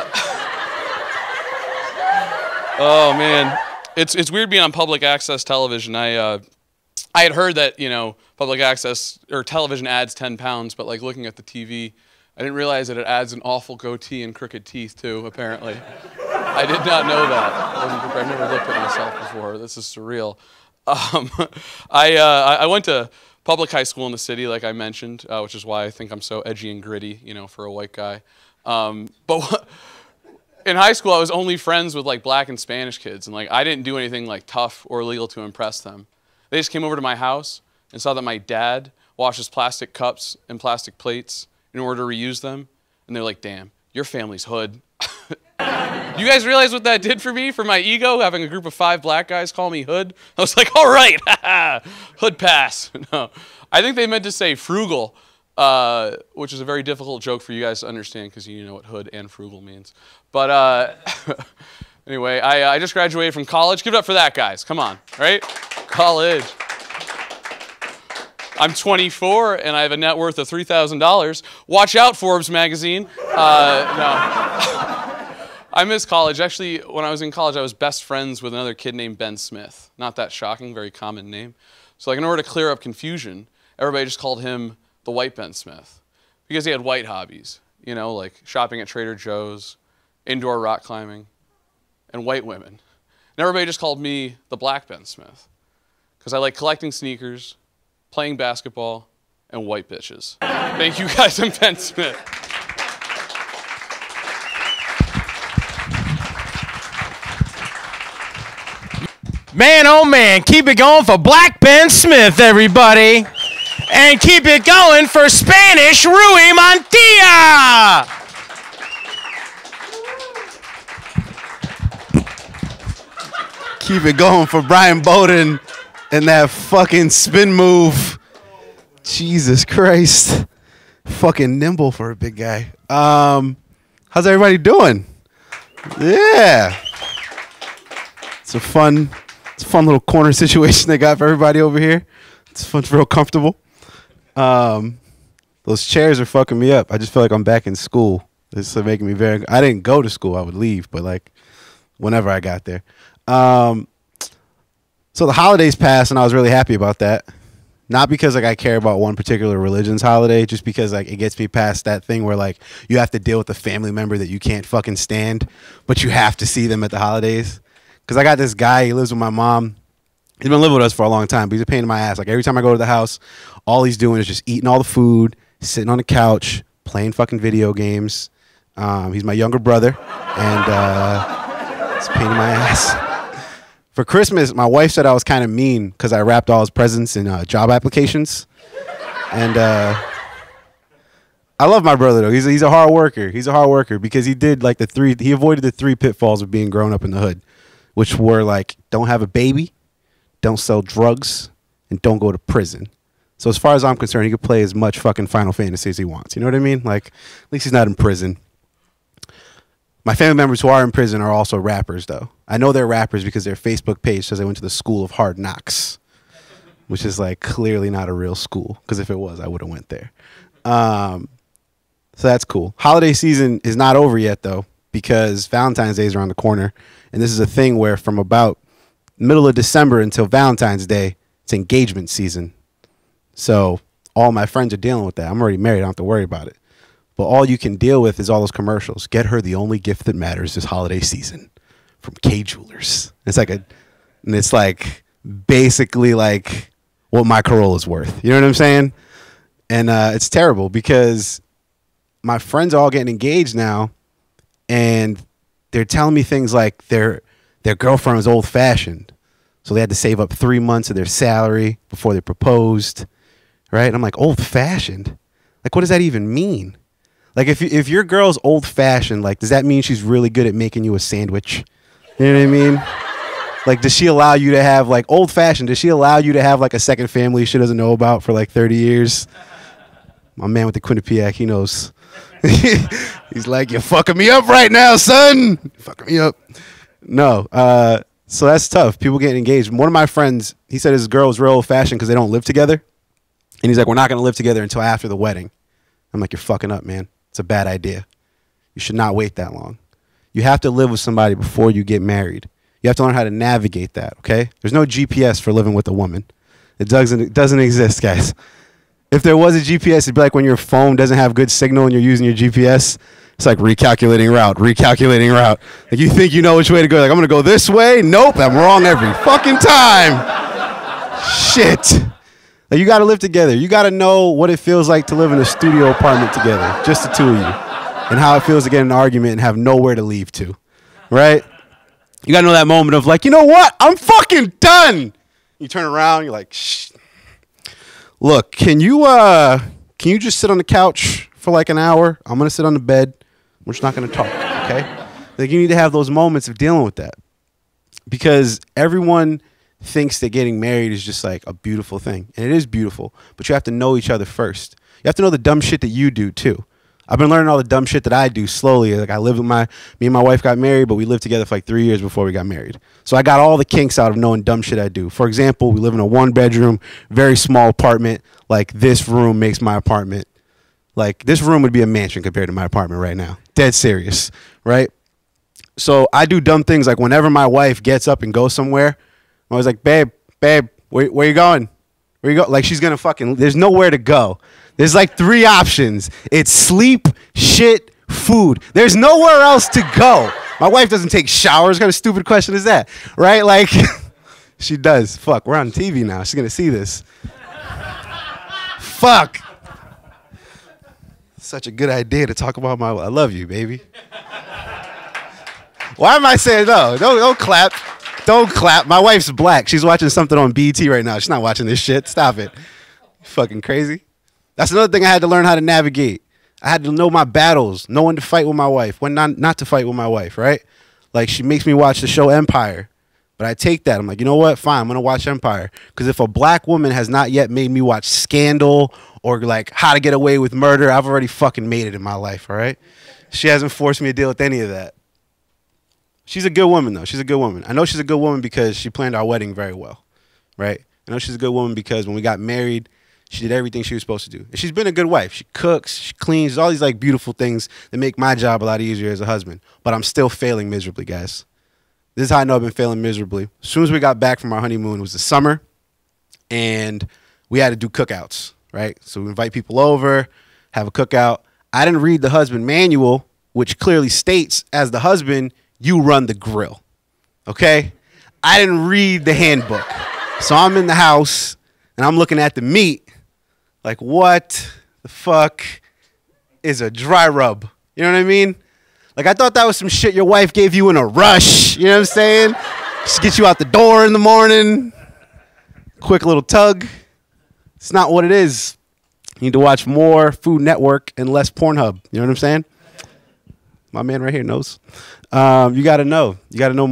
S6: oh man, it's it's weird being on public access television. I uh, I had heard that, you know, public access or television adds ten pounds, but like looking at the T V, I didn't realize that it adds an awful goatee and crooked teeth too. Apparently. I did not know that. I've never looked at myself before. This is surreal. Um, I, uh, I went to public high school in the city, like I mentioned, uh, which is why I think I'm so edgy and gritty, you know, for a white guy. Um, but in high school, I was only friends with like black and Spanish kids, and like I didn't do anything like tough or illegal to impress them. They just came over to my house and saw that my dad washes plastic cups and plastic plates in order to reuse them, and they're like, "Damn, your family's hood." You guys realize what that did for me, for my ego, having a group of five black guys call me hood? I was like, all right, hood pass. No, I think they meant to say frugal, uh, which is a very difficult joke for you guys to understand because you know what hood and frugal means. But uh, anyway, I, I just graduated from college. Give it up for that, guys. Come on, right? College. I'm twenty-four, and I have a net worth of three thousand dollars. Watch out, Forbes magazine. Uh, no. I miss college. Actually, when I was in college, I was best friends with another kid named Ben Smith. Not that shocking, very common name. So like in order to clear up confusion, everybody just called him the white Ben Smith because he had white hobbies, you know, like shopping at Trader Joe's, indoor rock climbing, and white women. And everybody just called me the black Ben Smith because I like collecting sneakers, playing basketball, and white bitches. Thank you guys, I'm Ben Smith.
S2: Man, oh man, keep it going for Black Ben Smith, everybody. And keep it going for Spanish Rui Montilla.
S7: Keep it going for Brian Beaudoin and that fucking spin move. Jesus Christ. Fucking nimble for a big guy. Um, how's everybody doing? Yeah. It's a fun... It's a fun little corner situation they got for everybody over here. It's fun, it's real comfortable. Um, those chairs are fucking me up. I just feel like I'm back in school. It's making me very. I didn't go to school. I would leave, but like, whenever I got there. Um, so the holidays passed, and I was really happy about that. Not because like I care about one particular religion's holiday, just because like it gets me past that thing where like you have to deal with a family member that you can't fucking stand, but you have to see them at the holidays. Because I got this guy, he lives with my mom. He's been living with us for a long time, but he's a pain in my ass. Like, every time I go to the house, all he's doing is just eating all the food, sitting on the couch, playing fucking video games. Um, he's my younger brother, and uh, it's a pain in my ass. For Christmas, my wife said I was kind of mean because I wrapped all his presents in uh, job applications. And uh, I love my brother, though. He's a, he's a hard worker. He's a hard worker because he did, like, the three, he avoided the three pitfalls of being grown up in the hood. which were like, don't have a baby, don't sell drugs, and don't go to prison. So as far as I'm concerned, he could play as much fucking Final Fantasy as he wants. You know what I mean? Like, at least he's not in prison. My family members who are in prison are also rappers, though. I know they're rappers because their Facebook page says they went to the School of Hard Knocks, which is like clearly not a real school, because if it was, I would have went there. Um, so that's cool. Holiday season is not over yet, though, because Valentine's Day is around the corner. And this is a thing where from about middle of December until Valentine's Day, it's engagement season. So all my friends are dealing with that. I'm already married. I don't have to worry about it. But all you can deal with is all those commercials. Get her the only gift that matters this holiday season from K Jewelers. It's like a, and it's like basically like what my Corolla's worth. You know what I'm saying? And uh, it's terrible because my friends are all getting engaged now, and they're telling me things like their their girlfriend was old fashioned, so they had to save up three months of their salary before they proposed, right? And I'm like, old fashioned? Like, what does that even mean? Like, if you, if your girl's old fashioned, like, does that mean she's really good at making you a sandwich? You know what I mean? Like, does she allow you to have, like, old fashioned, does she allow you to have, like, a second family she doesn't know about for, like, thirty years? My man with the Quinnipiac, he knows. He's like, you're fucking me up right now, son. You're fucking me up. No. Uh, so that's tough. People getting engaged. One of my friends, he said his girl was real old fashioned because they don't live together. And he's like, we're not going to live together until after the wedding. I'm like, you're fucking up, man. It's a bad idea. You should not wait that long. You have to live with somebody before you get married. You have to learn how to navigate that, okay? There's no G P S for living with a woman. It doesn't, it doesn't exist, guys. If there was a G P S, it'd be like when your phone doesn't have good signal and you're using your G P S. It's like recalculating route, recalculating route. Like, you think you know which way to go. Like, I'm going to go this way. Nope, I'm wrong every fucking time. Shit. Like, you got to live together. You got to know what it feels like to live in a studio apartment together, just the two of you, and how it feels to get in an argument and have nowhere to leave to, right? You got to know that moment of like, you know what? I'm fucking done. You turn around, you're like, shh. Look, can you uh, can you just sit on the couch for like an hour? I'm going to sit on the bed. We're just not going to talk, okay? Like, you need to have those moments of dealing with that, because everyone thinks that getting married is just like a beautiful thing, and it is beautiful, but you have to know each other first. You have to know the dumb shit that you do too. I've been learning all the dumb shit that I do slowly. Like, I live with my, me and my wife got married, but we lived together for like three years before we got married. So I got all the kinks out of knowing dumb shit I do. For example, we live in a one bedroom, very small apartment. Like, this room makes my apartment, like, this room would be a mansion compared to my apartment right now. Dead serious, right? So I do dumb things like whenever my wife gets up and goes somewhere, I was like, babe, babe, where, where you going? Where you go? Like, she's going to fucking, there's nowhere to go. There's like three options. It's sleep, shit, food. There's nowhere else to go. My wife doesn't take showers. What kind of stupid question is that? Right? Like, she does. Fuck, we're on T V now. She's going to see this. Fuck. Such a good idea to talk about my, I love you, baby. Why am I saying no? Don't, don't clap. Don't clap. My wife's black. She's watching something on B E T right now. She's not watching this shit. Stop it. Fucking crazy. That's another thing I had to learn how to navigate. I had to know my battles, know when to fight with my wife, when not, not to fight with my wife, right? Like, she makes me watch the show Empire. But I take that. I'm like, you know what? Fine, I'm going to watch Empire. Because if a black woman has not yet made me watch Scandal or, like, How to Get Away with Murder, I've already fucking made it in my life, all right? She hasn't forced me to deal with any of that. She's a good woman, though. She's a good woman. I know she's a good woman because she planned our wedding very well, right? I know she's a good woman because when we got married, she did everything she was supposed to do. And she's been a good wife. She cooks, she cleans, all these, like, beautiful things that make my job a lot easier as a husband. But I'm still failing miserably, guys. This is how I know I've been failing miserably. As soon as we got back from our honeymoon, it was the summer, and we had to do cookouts, right? So we invite people over, have a cookout. I didn't read the husband manual, which clearly states, as the husband, you run the grill, okay? I didn't read the handbook. So I'm in the house, and I'm looking at the meat, like, what the fuck is a dry rub? You know what I mean? Like, I thought that was some shit your wife gave you in a rush. You know what I'm saying? Just get you out the door in the morning. Quick little tug. It's not what it is. You need to watch more Food Network and less Pornhub. You know what I'm saying? My man right here knows. Um, you got to know. You got to know more.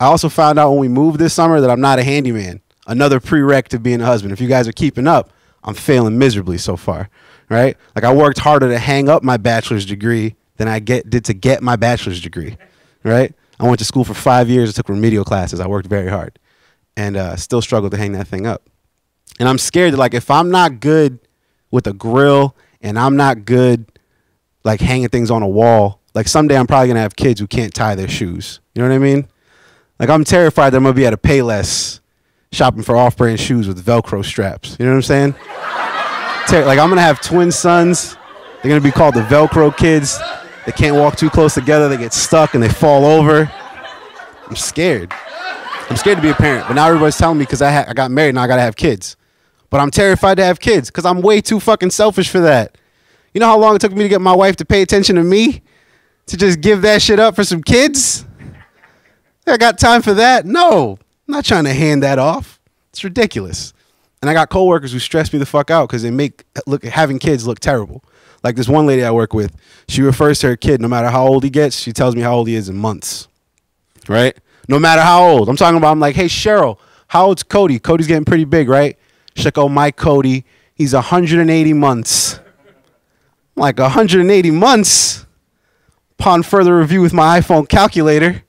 S7: I also found out when we moved this summer that I'm not a handyman. Another prereq to being a husband. If you guys are keeping up, I'm failing miserably so far, right? Like I worked harder to hang up my bachelor's degree than I get did to get my bachelor's degree, right? I went to school for five years. I took remedial classes. I worked very hard and uh, still struggled to hang that thing up. And I'm scared that like if I'm not good with a grill and I'm not good like hanging things on a wall, like someday I'm probably going to have kids who can't tie their shoes. You know what I mean? Like I'm terrified that I'm going to be at a Payless shopping for off-brand shoes with Velcro straps. You know what I'm saying? Ter- like I'm going to have twin sons. They're going to be called the Velcro kids. They can't walk too close together. They get stuck and they fall over. I'm scared. I'm scared to be a parent. But now everybody's telling me because I, ha- I got married and I got to have kids. But I'm terrified to have kids because I'm way too fucking selfish for that. You know how long it took me to get my wife to pay attention to me? To just give that shit up for some kids? I got time for that? No. I'm not trying to hand that off. It's ridiculous. And I got coworkers who stress me the fuck out because they make look having kids look terrible. Like this one lady I work with, she refers to her kid, no matter how old he gets, she tells me how old he is in months. Right? No matter how old. I'm talking about, I'm like, hey, Cheryl, how old's Cody? Cody's getting pretty big, right? She's like, oh, my Cody, he's one hundred eighty months. I'm like, one hundred eighty months? Upon further review with my iPhone calculator,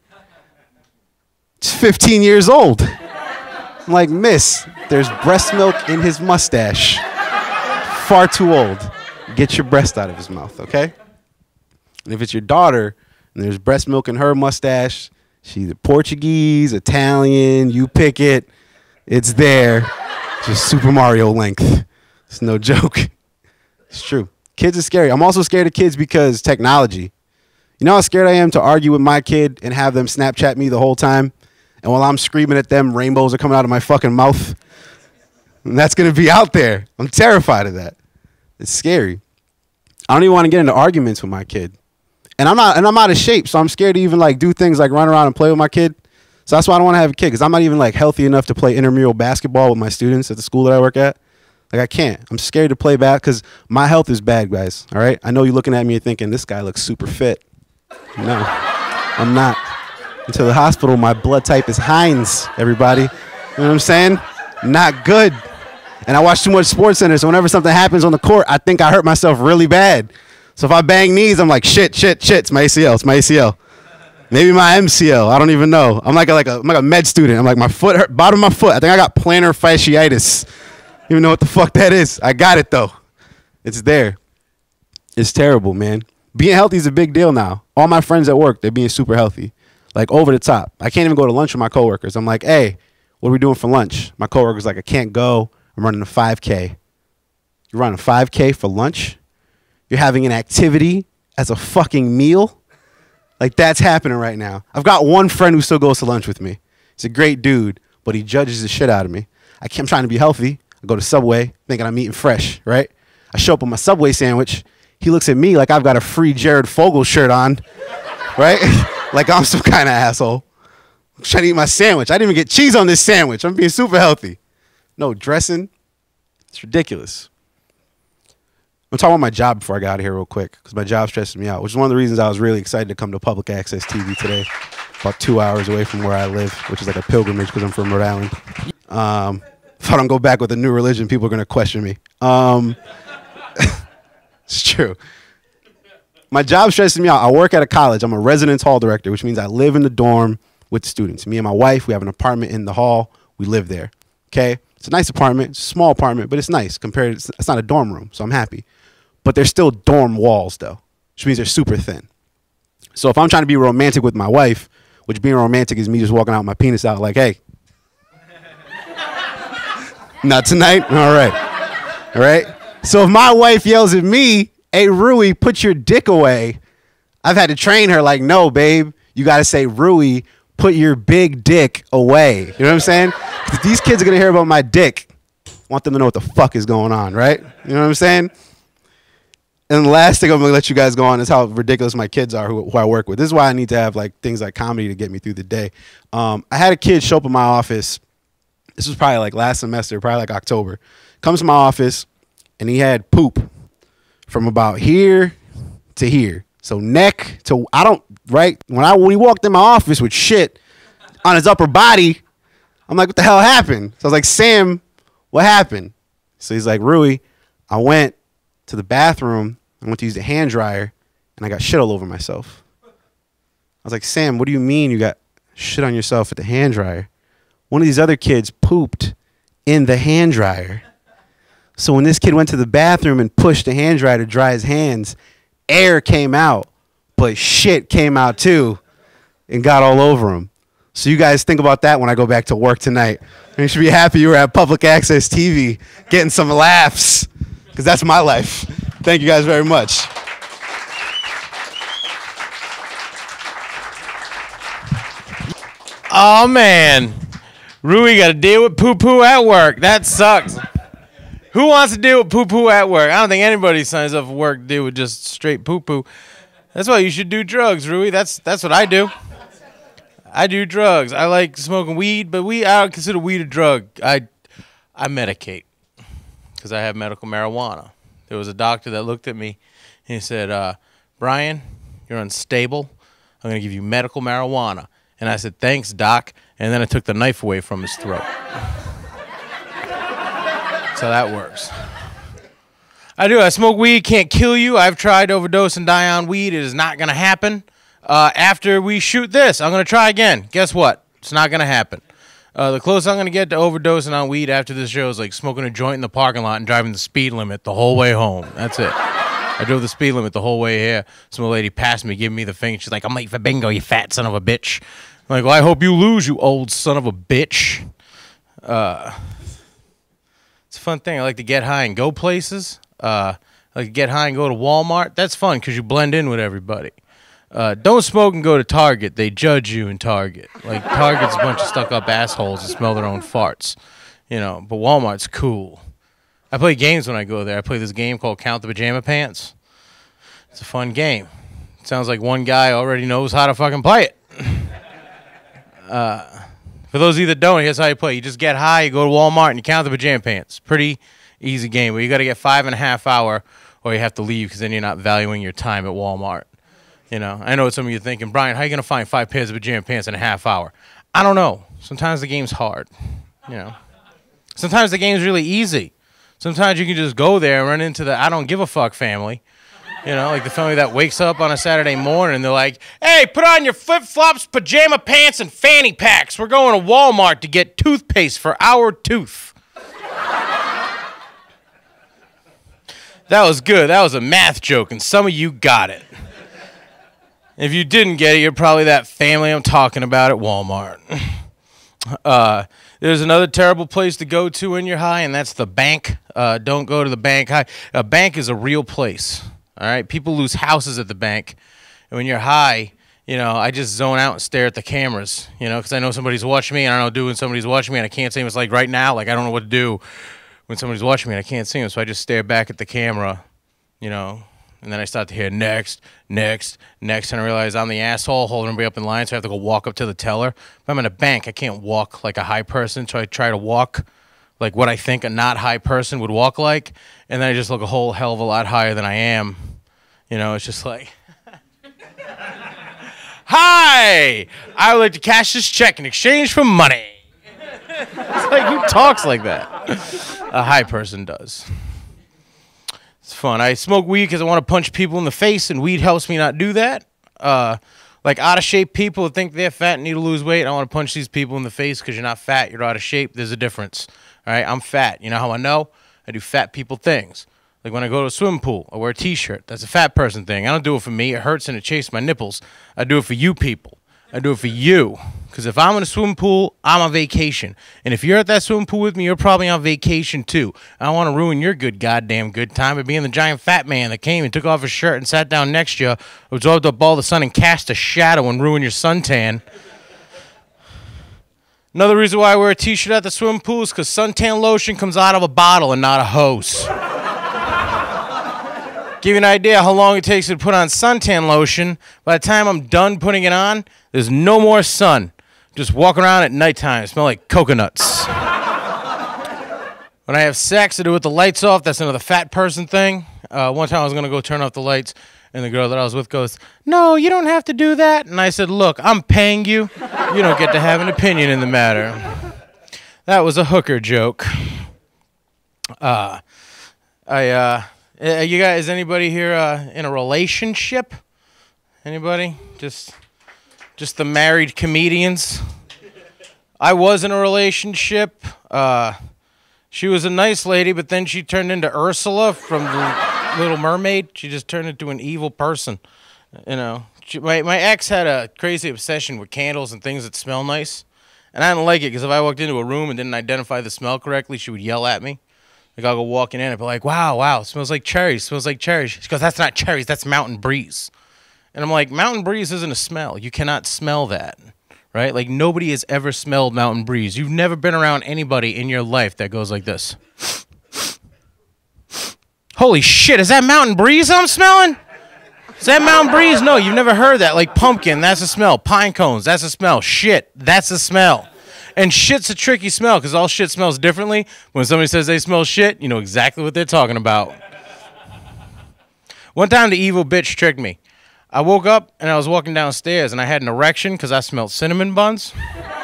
S7: it's fifteen years old. I'm like, miss, there's breast milk in his mustache. Far too old. Get your breast out of his mouth, okay? And if it's your daughter and there's breast milk in her mustache, she's either Portuguese, Italian, you pick it, it's there. Just Super Mario length. It's no joke. It's true. Kids are scary. I'm also scared of kids because technology. You know how scared I am to argue with my kid and have them Snapchat me the whole time? And while I'm screaming at them, rainbows are coming out of my fucking mouth. And that's going to be out there. I'm terrified of that. It's scary. I don't even want to get into arguments with my kid. And I'm not and I'm out of shape, so I'm scared to even like do things like run around and play with my kid. So that's why I don't want to have a kid, because I'm not even like healthy enough to play intramural basketball with my students at the school that I work at. Like I can't. I'm scared to play back because my health is bad, guys. All right? I know you're looking at me and thinking, this guy looks super fit. No, I'm not. Until the hospital, my blood type is Heinz, everybody. You know what I'm saying? Not good. And I watch too much Sports Center, so whenever something happens on the court, I think I hurt myself really bad. So if I bang knees, I'm like, shit, shit, shit, it's my A C L, it's my A C L. Maybe my M C L, I don't even know. I'm like a, like a, I'm like a med student. I'm like, my foot hurt, bottom of my foot. I think I got plantar fasciitis. I don't even know what the fuck that is. I got it, though. It's there. It's terrible, man. Being healthy is a big deal now. All my friends at work, they're being super healthy. Like, over the top. I can't even go to lunch with my coworkers. I'm like, hey, what are we doing for lunch? My coworker's like, I can't go. I'm running a five K. You're running a five K for lunch? You're having an activity as a fucking meal? Like, that's happening right now. I've got one friend who still goes to lunch with me. He's a great dude, but he judges the shit out of me. I can't, I'm trying to be healthy. I go to Subway thinking I'm eating fresh, right? I show up with my Subway sandwich. He looks at me like I've got a free Jared Fogle shirt on, right? Like I'm some kind of asshole. I'm trying to eat my sandwich. I didn't even get cheese on this sandwich. I'm being super healthy. No dressing. It's ridiculous. I'm talking about my job before I got out of here real quick, because my job stresses me out, which is one of the reasons I was really excited to come to public access T V today, about two hours away from where I live, which is like a pilgrimage because I'm from Rhode Island. Um, if I don't go back with a new religion, people are going to question me. Um, it's true. My job stresses me out. I work at a college. I'm a residence hall director, which means I live in the dorm with students. Me and my wife, we have an apartment in the hall. We live there. Okay? It's a nice apartment. It's a small apartment, but it's nice compared to, it's not a dorm room, so I'm happy. But there's still dorm walls, though, which means they're super thin. So if I'm trying to be romantic with my wife, which being romantic is me just walking out with my penis out like, hey. Not tonight? All right. All right? So if my wife yells at me, hey, Rui, put your dick away, I've had to train her like, no, babe, you got to say, Rui, put your big dick away. You know what I'm saying? If these kids are going to hear about my dick, I want them to know what the fuck is going on, right? You know what I'm saying? And the last thing I'm going to let you guys go on is how ridiculous my kids are who, who I work with. This is why I need to have like things like comedy to get me through the day. Um, I had a kid show up in my office. This was probably like last semester, probably like October. Comes to my office, and he had poop from about here to here. So neck to, I don't, right? When I when he walked in my office with shit, on his upper body. I'm like, what the hell happened? So I was like, Sam, what happened? So he's like, Rui, I went to the bathroom. I went to use the hand dryer, and I got shit all over myself. I was like, Sam, what do you mean you got shit on yourself at the hand dryer? One of these other kids pooped in the hand dryer. So when this kid went to the bathroom and pushed the hand dryer to dry his hands, air came out, but shit came out too and got all over him. So you guys think about that when I go back to work tonight. And you should be happy you were at Public Access T V getting some laughs, because that's my life. Thank you guys very much.
S2: Oh, man. Rui got to deal with poo-poo at work. That sucks. Who wants to deal with poo-poo at work? I don't think anybody signs up for work to deal with just straight poo-poo. That's why you should do drugs, Rui. That's that's what I do. I do drugs. I like smoking weed, but we I don't consider weed a drug. I I medicate because I have medical marijuana. There was a doctor that looked at me and he said, uh, Brian, you're unstable. I'm going to give you medical marijuana. And I said, thanks, doc. And then I took the knife away from his throat. So that works. I do. I smoke weed. Can't kill you. I've tried to overdose and die on weed. It is not going to happen. Uh, after we shoot this, I'm going to try again. Guess what? It's not going to happen. Uh, the closest I'm going to get to overdosing on weed after this show is like smoking a joint in the parking lot and driving the speed limit the whole way home. That's it. I drove the speed limit the whole way here. Some lady passed me, giving me the finger. She's like, I'm late for bingo, you fat son of a bitch. I'm like, well, I hope you lose, you old son of a bitch. Uh, it's a fun thing. I like to get high and go places. Uh, I like to get high and go to Walmart. That's fun because you blend in with everybody. Uh, don't smoke and go to Target. They judge you in Target. Like, Target's a bunch of stuck-up assholes that smell their own farts. You know, but Walmart's cool. I play games when I go there. I play this game called Count the Pajama Pants. It's a fun game. It sounds like one guy already knows how to fucking play it. Uh, for those of you that don't, here's how you play. You just get high, you go to Walmart, and you count the pajama pants. Pretty easy game. But you got to get five and a half hour, or you have to leave because then you're not valuing your time at Walmart. You know, I know what some of you are thinking, Brian, how are you going to find five pairs of pajama pants in a half hour? I don't know. Sometimes the game's hard. You know, sometimes the game's really easy. Sometimes you can just go there and run into the I don't give a fuck family. You know, like the family that wakes up on a Saturday morning and they're like, hey, put on your flip-flops, pajama pants, and fanny packs. We're going to Walmart to get toothpaste for our tooth. That was good. That was a math joke, and some of you got it. If you didn't get it, you're probably that family I'm talking about at Walmart. Uh, there's another terrible place to go to when you're high, and that's the bank. Uh, don't go to the bank high. A bank is a real place. All right, people lose houses at the bank, and when you're high, you know, I just zone out and stare at the cameras, you know, because I know somebody's watching me, and I don't know what to do when somebody's watching me, and I can't see them. It's like right now, like I don't know what to do when somebody's watching me, and I can't see them, so I just stare back at the camera, you know, and then I start to hear next, next, next, and I realize I'm the asshole holding everybody up in line, so I have to go walk up to the teller. If I'm in a bank, I can't walk like a high person, so I try to walk like what I think a not high person would walk like, and then I just look a whole hell of a lot higher than I am. You know, it's just like, hi, I would like to cash this check in exchange for money. It's like, who talks like that? A high person does. It's fun. I smoke weed because I want to punch people in the face, and weed helps me not do that. Uh, like out of shape people who think they're fat and need to lose weight, I want to punch these people in the face because you're not fat, you're out of shape. There's a difference. All right, I'm fat. You know how I know? I do fat people things. Like when I go to a swimming pool, I wear a T-shirt. That's a fat person thing. I don't do it for me. It hurts and it chases my nipples. I do it for you people. I do it for you. Because if I'm in a swimming pool, I'm on vacation. And if you're at that swimming pool with me, you're probably on vacation too. I don't want to ruin your good goddamn good time by being the giant fat man that came and took off his shirt and sat down next to you, absorbed up all the sun and cast a shadow and ruin your suntan. Another reason why I wear a T-shirt at the swimming pool is because suntan lotion comes out of a bottle and not a hose. Give you an idea how long it takes to put on suntan lotion. By the time I'm done putting it on, there's no more sun. Just walk around at nighttime, smell like coconuts. When I have sex, I do it with the lights off. That's another fat person thing. Uh, one time I was going to go turn off the lights, And the girl that I was with goes, no, you don't have to do that. And I said, look, I'm paying you. You don't get to have an opinion in the matter. That was a hooker joke. Uh, I, uh, you guys, is anybody here uh, in a relationship? Anybody? Just, just the married comedians? I was in a relationship. Uh, she was a nice lady, but then she turned into Ursula from the Little Mermaid. She just turned into an evil person. You know, she, my my ex had a crazy obsession with candles and things that smell nice, and I didn't like it because if I walked into a room and didn't identify the smell correctly, she would yell at me. Like I'll go walking in and be like, "Wow, wow, it smells like cherries. It smells like cherries." She goes, "That's not cherries. That's mountain breeze." And I'm like, "Mountain breeze isn't a smell. You cannot smell that." Right? Like, nobody has ever smelled mountain breeze. You've never been around anybody in your life that goes like this. Holy shit, is that mountain breeze I'm smelling? Is that mountain breeze? No, you've never heard that. Like pumpkin, that's a smell. Pine cones, that's a smell. Shit, that's a smell. And shit's a tricky smell because all shit smells differently. When somebody says they smell shit, you know exactly what they're talking about. One time the evil bitch tricked me. I woke up and I was walking downstairs and I had an erection because I smelled cinnamon buns.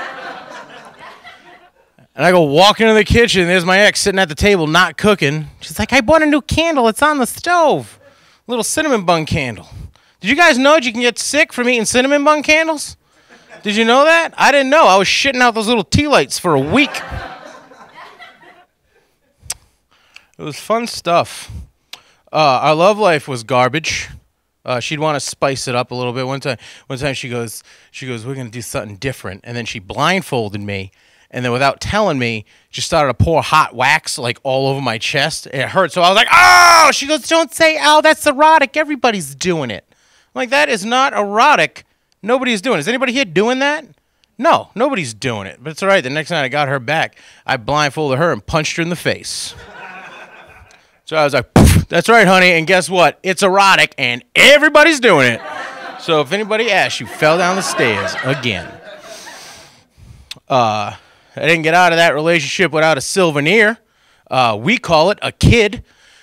S2: And I go walk into the kitchen and there's my ex sitting at the table not cooking. She's like, I bought a new candle. It's on the stove. A little cinnamon bun candle. Did you guys know that you can get sick from eating cinnamon bun candles? Did you know that? I didn't know. I was shitting out those little tea lights for a week. It was fun stuff. Uh, our love life was garbage. Uh, she'd want to spice it up a little bit. One time, one time she goes, she goes, we're gonna do something different. And then she blindfolded me, and then without telling me, she started to pour hot wax like all over my chest. It hurt, so I was like, oh! She goes, don't say, oh, that's erotic. Everybody's doing it. I'm like, that is not erotic. Nobody's doing it. Is anybody here doing that? No, nobody's doing it. But it's all right. The next night I got her back, I blindfolded her and punched her in the face. So I was like, that's right, honey, and guess what? It's erotic, and everybody's doing it. So if anybody asks, you fell down the stairs again. Uh, I didn't get out of that relationship without a souvenir. Uh, we call it a kid.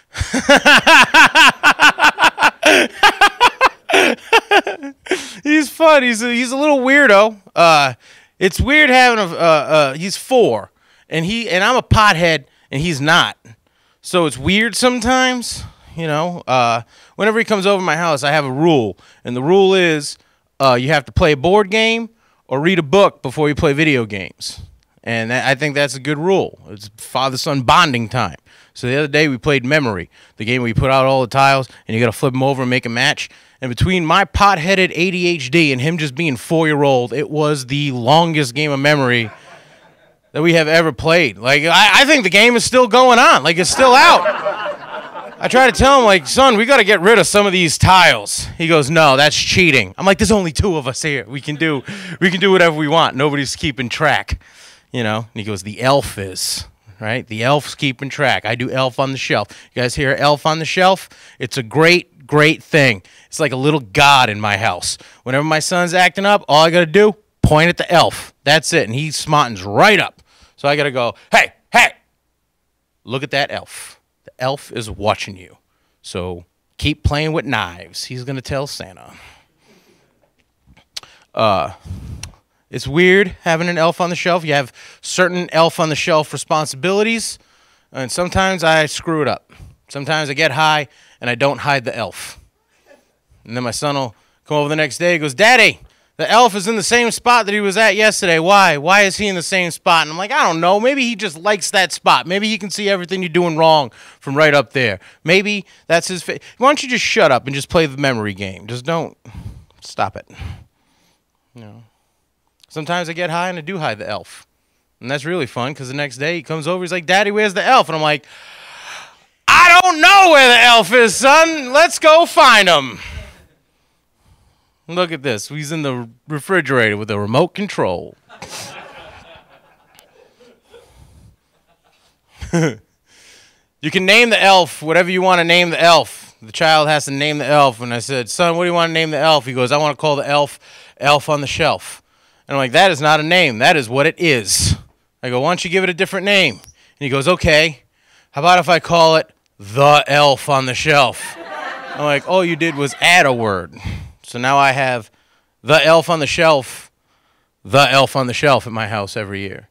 S2: He's fun. He's a, he's a little weirdo. Uh, it's weird having a. Uh, uh, he's four, and he and I'm a pothead, and he's not. So it's weird sometimes, you know. Uh, whenever he comes over my house, I have a rule, and the rule is uh, you have to play a board game or read a book before you play video games. And that, I think that's a good rule. It's father-son bonding time. So the other day we played Memory, the game where you put out all the tiles, and you got to flip them over and make a match. And between my pot-headed A D H D and him just being four-year-old, it was the longest game of Memory that we have ever played. Like, I, I think the game is still going on. Like, it's still out. I try to tell him, like, son, we got to get rid of some of these tiles. He goes, no, that's cheating. I'm like, there's only two of us here. We can do, we can do whatever we want. Nobody's keeping track, you know. And he goes, the elf is, right? The elf's keeping track. I do Elf on the Shelf. You guys hear Elf on the Shelf? It's a great, great thing. It's like a little god in my house. Whenever my son's acting up, all I got to do, point at the elf. That's it. And he smartens right up. So I got to go, hey, hey, look at that elf. The elf is watching you. So keep playing with knives. He's going to tell Santa. Uh, it's weird having an elf on the shelf. You have certain elf on the shelf responsibilities, and sometimes I screw it up. Sometimes I get high, and I don't hide the elf. And then my son will come over the next day and goes, Daddy, the elf is in the same spot that he was at yesterday. Why? Why is he in the same spot? And I'm like, I don't know. Maybe he just likes that spot. Maybe he can see everything you're doing wrong from right up there. Maybe that's his fa- Why don't you just shut up and just play the memory game? Just don't. Stop it. You know. Sometimes I get high and I do hide the elf. And that's really fun because the next day he comes over. He's like, Daddy, where's the elf? And I'm like, I don't know where the elf is, son. Let's go find him. Look at this. He's in the refrigerator with a remote control. You can name the elf whatever you want to name the elf. The child has to name the elf. And I said, son, what do you want to name the elf? He goes, I want to call the elf Elf on the Shelf. And I'm like, that is not a name. That is what it is. I go, why don't you give it a different name? And he goes, okay. How about if I call it The Elf on the Shelf? I'm like, all you did was add a word. So now I have the elf on the shelf, the elf on the shelf at my house every year.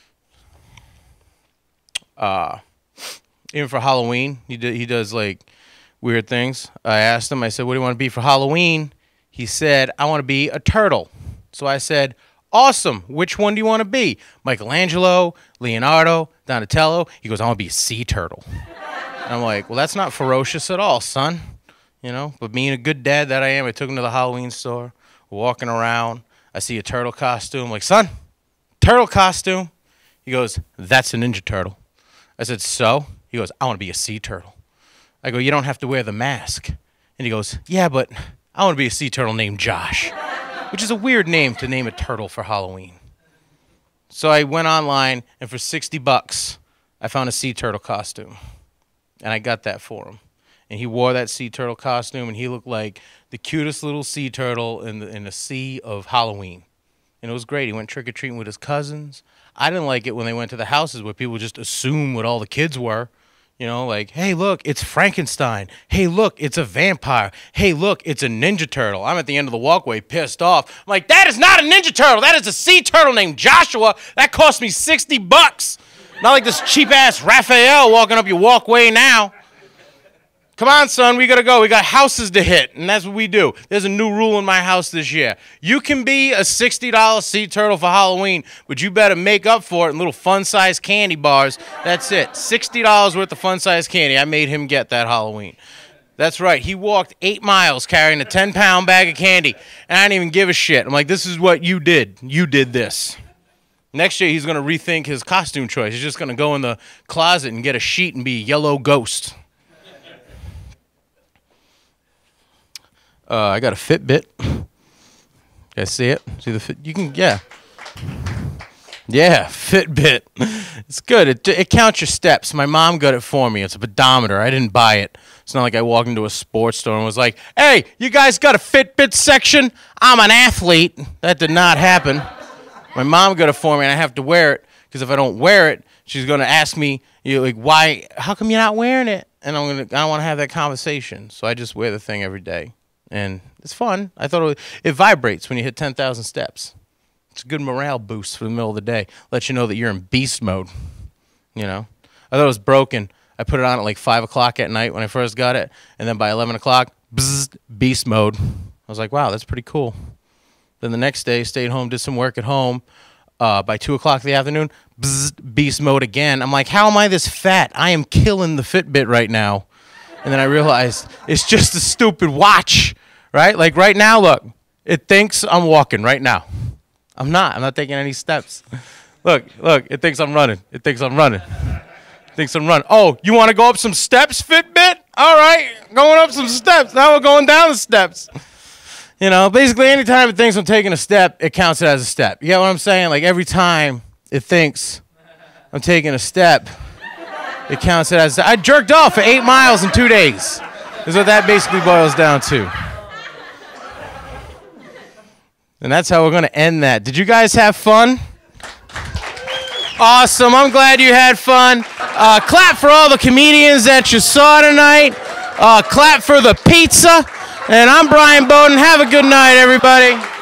S2: Uh, even for Halloween, he, do, he does like weird things. I asked him, I said, what do you want to be for Halloween? He said, I want to be a turtle. So I said, awesome. Which one do you want to be? Michelangelo, Leonardo, Donatello? He goes, I want to be a sea turtle. And I'm like, well, that's not ferocious at all, son. You know, but being a good dad that I am, I took him to the Halloween store, walking around. I see a turtle costume. I'm like, son, turtle costume. He goes, that's a Ninja Turtle. I said, so? He goes, I want to be a sea turtle. I go, you don't have to wear the mask. And he goes, yeah, but I want to be a sea turtle named Josh, which is a weird name to name a turtle for Halloween. So I went online, and for sixty bucks, I found a sea turtle costume, and I got that for him. And he wore that sea turtle costume, and he looked like the cutest little sea turtle in the, in the sea of Halloween. And it was great. He went trick-or-treating with his cousins. I didn't like it when they went to the houses where people just assume what all the kids were. You know, like, hey, look, it's Frankenstein. Hey, look, it's a vampire. Hey, look, it's a Ninja Turtle. I'm at the end of the walkway pissed off. I'm like, that is not a Ninja Turtle. That is a sea turtle named Joshua. That cost me sixty bucks. Not like this cheap-ass Raphael walking up your walkway now. Come on, son, we got to go. We got houses to hit, and that's what we do. There's a new rule in my house this year. You can be a sixty dollar sea turtle for Halloween, but you better make up for it in little fun-sized candy bars. That's it. sixty dollars worth of fun-sized candy. I made him get that Halloween. That's right. He walked eight miles carrying a ten pound bag of candy, and I didn't even give a shit. I'm like, this is what you did. You did this. Next year, he's going to rethink his costume choice. He's just going to go in the closet and get a sheet and be a yellow ghost. Uh, I got a Fitbit. You guys see it? See the fit? You can, yeah. Yeah, Fitbit. It's good. It, it counts your steps. My mom got it for me. It's a pedometer. I didn't buy it. It's not like I walked into a sports store and was like, hey, you guys got a Fitbit section? I'm an athlete. That did not happen. My mom got it for me, and I have to wear it, because if I don't wear it, she's going to ask me, you know, like, why, how come you're not wearing it? And I'm gonna, I don't want to have that conversation. So I just wear the thing every day. And it's fun. I thought it, was, it vibrates when you hit ten thousand steps. It's a good morale boost for the middle of the day. Lets you know that you're in beast mode, you know. I thought it was broken. I put it on at like five o'clock at night when I first got it. And then by eleven o'clock, bzzz, beast mode. I was like, wow, that's pretty cool. Then the next day, stayed home, did some work at home. Uh, by two o'clock in the afternoon, bzzz, beast mode again. I'm like, how am I this fat? I am killing the Fitbit right now. And then I realized it's just a stupid watch, right? Like right now, look, it thinks I'm walking right now. I'm not. I'm not taking any steps. Look, look, it thinks I'm running. It thinks I'm running. It thinks I'm running. Oh, you want to go up some steps, Fitbit? All right, going up some steps. Now we're going down the steps. You know, basically anytime it thinks I'm taking a step, it counts it as a step. You get what I'm saying? Like every time it thinks I'm taking a step, it counts it as, I jerked off for eight miles in two days. Is what that basically boils down to. And that's how we're going to end that. Did you guys have fun? Awesome. I'm glad you had fun. Uh, clap for all the comedians that you saw tonight. Uh, clap for the pizza. And I'm Brian Beaudoin. Have a good night, everybody.